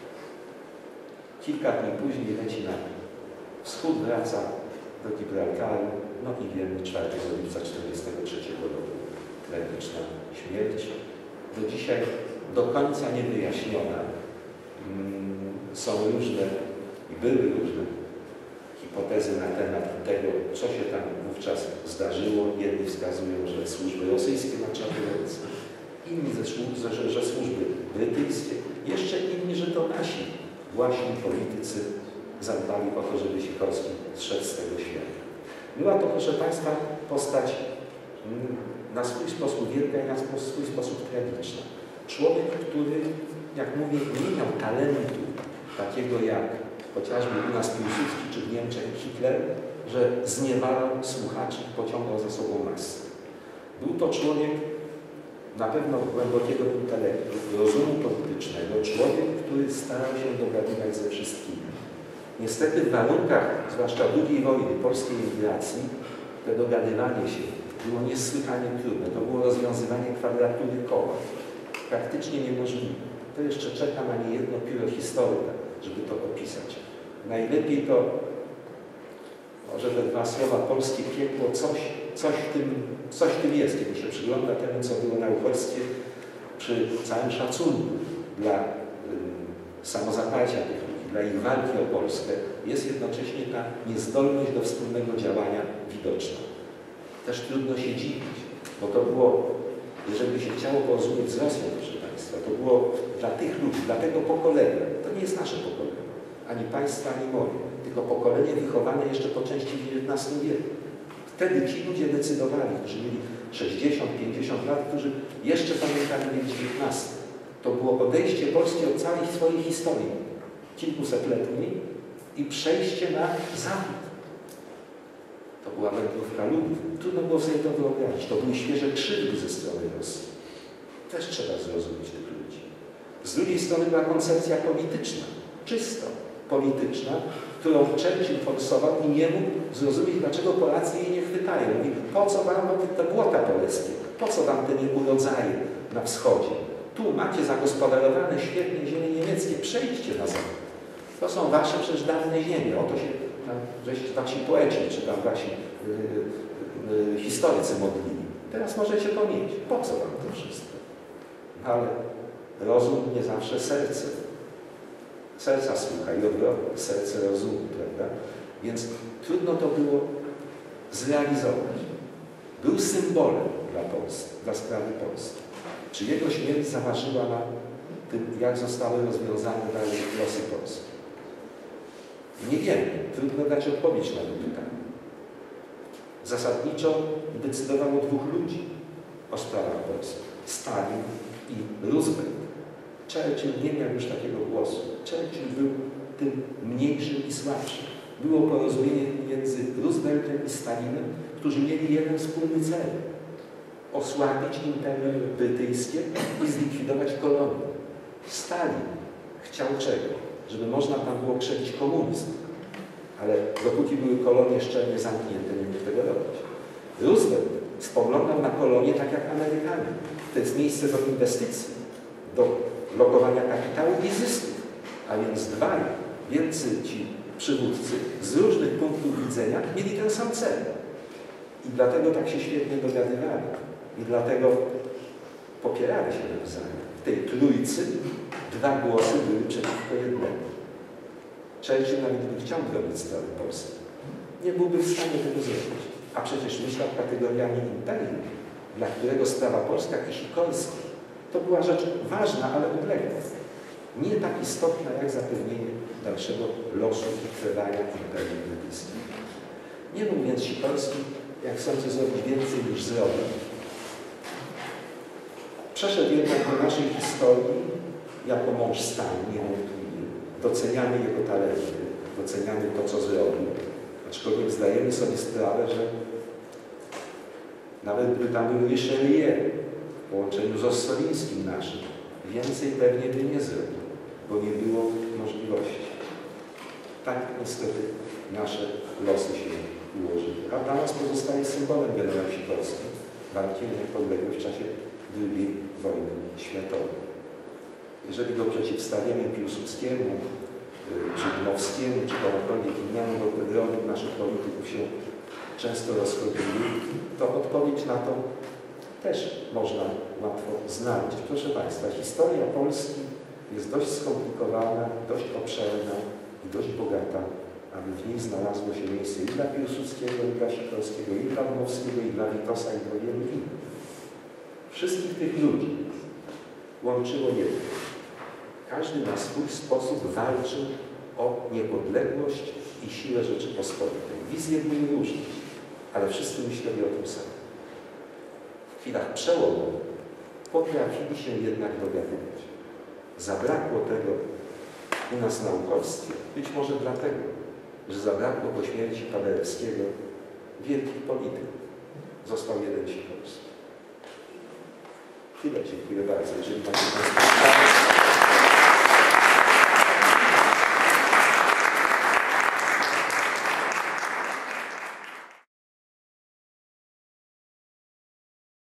Kilka dni później leci na wschód, wraca do Gibraltaru, no i wiemy, czwartego lipca czterdziestego trzeciego roku tragiczna śmierć. Do dzisiaj do końca niewyjaśniona. Hmm, są różne i były różne hipotezy na temat tego, co się tam wówczas zdarzyło. Jedni wskazują, że służby rosyjskie na czarnowicy, inni, że, że, że służby brytyjskie, jeszcze inni, że to nasi właśnie politycy zadbali o to, żeby Sikorski zszedł z tego świata. Była to, proszę Państwa, postać na swój sposób wielka i na swój sposób tragiczna. Człowiek, który, jak mówię, nie miał talentu takiego jak chociażby u nas Piłsudski czy w Niemczech Hitler, że zniewalał słuchaczy i pociągał za sobą masę. Był to człowiek na pewno głębokiego intelektu, rozumu politycznego, człowiek, który starał się dogadywać ze wszystkimi. Niestety w warunkach, zwłaszcza drugiej wojny, polskiej emigracji, to dogadywanie się było niesłychanie trudne. To było rozwiązywanie kwadratury koła. Praktycznie niemożliwe. To jeszcze czeka na niejedno pióro historyka, żeby to opisać. Najlepiej to, może te dwa słowa polskie piekło, coś, coś, w tym, coś w tym jest, kiedy się przygląda temu, co było na uchodźstwie, przy całym szacunku dla y, samozaparcia tych ludzi, dla ich walki o Polskę, jest jednocześnie ta niezdolność do wspólnego działania widoczna. Też trudno się dziwić, bo to było, jeżeli się chciało porozumieć z Rosją, proszę Państwa, to było dla tych ludzi, dla tego pokolenia, to nie jest nasze pokolenie, ani Państwa, ani moje, tylko pokolenie wychowane jeszcze po części w dziewiętnastym wieku. Wtedy ci ludzie decydowali, którzy mieli sześćdziesiąt, pięćdziesiąt lat, którzy jeszcze pamiętali wiek dziewiętnasty. To było odejście Polski od całej swojej historii, kilkusetletniej, i przejście na zachód. To była wędrówka ludów. Trudno było sobie to wyobrazić. To były świeże krzywdy ze strony Rosji. Też trzeba zrozumieć tych ludzi. Z drugiej strony była koncepcja polityczna, czysto polityczna, którą Churchill forsował i nie mógł zrozumieć, dlaczego Polacy jej nie chwytają. Mówi, po co wam te błota polskie? Po co wam te nieurodzaje na wschodzie? Tu macie zagospodarowane świetnie ziemie niemieckie. Przejdźcie na zachód. To są wasze przecież dawne ziemie. O to się tam, żeście wasi poeci, czy tam wasi yy, yy, historycy modlili. Teraz możecie to mieć. Po co wam to wszystko? Ale rozum nie zawsze serce. Serca słucha i odwrotnie, serce rozumu, prawda? Więc trudno to było zrealizować. Był symbolem dla Polski, dla sprawy Polski. Czy jego śmierć zaważyła na tym, jak zostały rozwiązane dalej losy Polski? Nie wiemy. Trudno dać odpowiedź na to pytanie. Zasadniczo decydowało dwóch ludzi o sprawach Polski. Stalin i Roosevelt. Churchill nie miał już takiego głosu. Churchill był tym mniejszym i słabszym. Było porozumienie między Rooseveltem i Stalinem, którzy mieli jeden wspólny cel. Osłabić Imperium Brytyjskie i zlikwidować kolonię. Stalin chciał czego? Żeby można tam było krzewić komunizm. Ale dopóki były kolonie szczelnie zamknięte, nie mógł tego robić. Roosevelt spoglądał na kolonie tak jak Amerykanie. To jest miejsce do inwestycji, do lokowania kapitału i zysków. A więc dwaj wielcy ci przywódcy z różnych punktów widzenia mieli ten sam cel. I dlatego tak się świetnie dogadywali. I dlatego popierali się nawzajem. W tej trójcy dwa głosy były przeciwko jednemu. Churchill nawet by chciał bronić sprawy Polski. Nie byłby w stanie tego zrobić. A przecież myślał kategoriami imperium, dla którego sprawa polska i sikorska to była rzecz ważna, ale odległa. Nie tak istotna jak zapewnienie dalszego losu i trwania Imperium Brytyjskiego. Nie mógł więc Sikorski, jak sądzę, zrobić więcej niż zrobił. Przeszedł jednak do naszej historii jako mąż stanu, niewątpliwie. Doceniamy jego talenty, doceniamy to, co zrobił. Aczkolwiek zdajemy sobie sprawę, że nawet gdyby tam był Richelieu w połączeniu z Ossolińskim naszym, więcej pewnie by nie zrobił, bo nie było możliwości. Tak niestety nasze losy się ułożyły. A dla nas pozostaje symbolem generał Sikorski, walki o niepodległość w czasie drugiej wojny światowej. Jeżeli go przeciwstawiamy Piłsudskiemu, czy Dmowskiemu, czy komukolwiek innemu, bo te drogi naszych polityków się często rozchodziły, to odpowiedź na to też można łatwo znaleźć. Proszę Państwa, historia Polski jest dość skomplikowana, dość obszerna i dość bogata, aby w niej znalazło się miejsce i dla Piłsudskiego, i dla Sikorskiego, i dla Dmowskiego, i dla Witosa, i dla wielu innych. Wszystkich tych ludzi łączyło jedno. Każdy na swój sposób walczył o niepodległość i siłę Rzeczypospolitej. Wizje były różne, ale wszyscy myśleli o tym samym. W chwilach przełomowych potrafili się jednak dogadywać. Zabrakło tego u nas na uchodźstwie. Być może dlatego, że zabrakło po śmierci Paderewskiego wielkich polityków. Został jeden Sikorski. Tyle, dziękuję bardzo. Jeżeli macie Państwo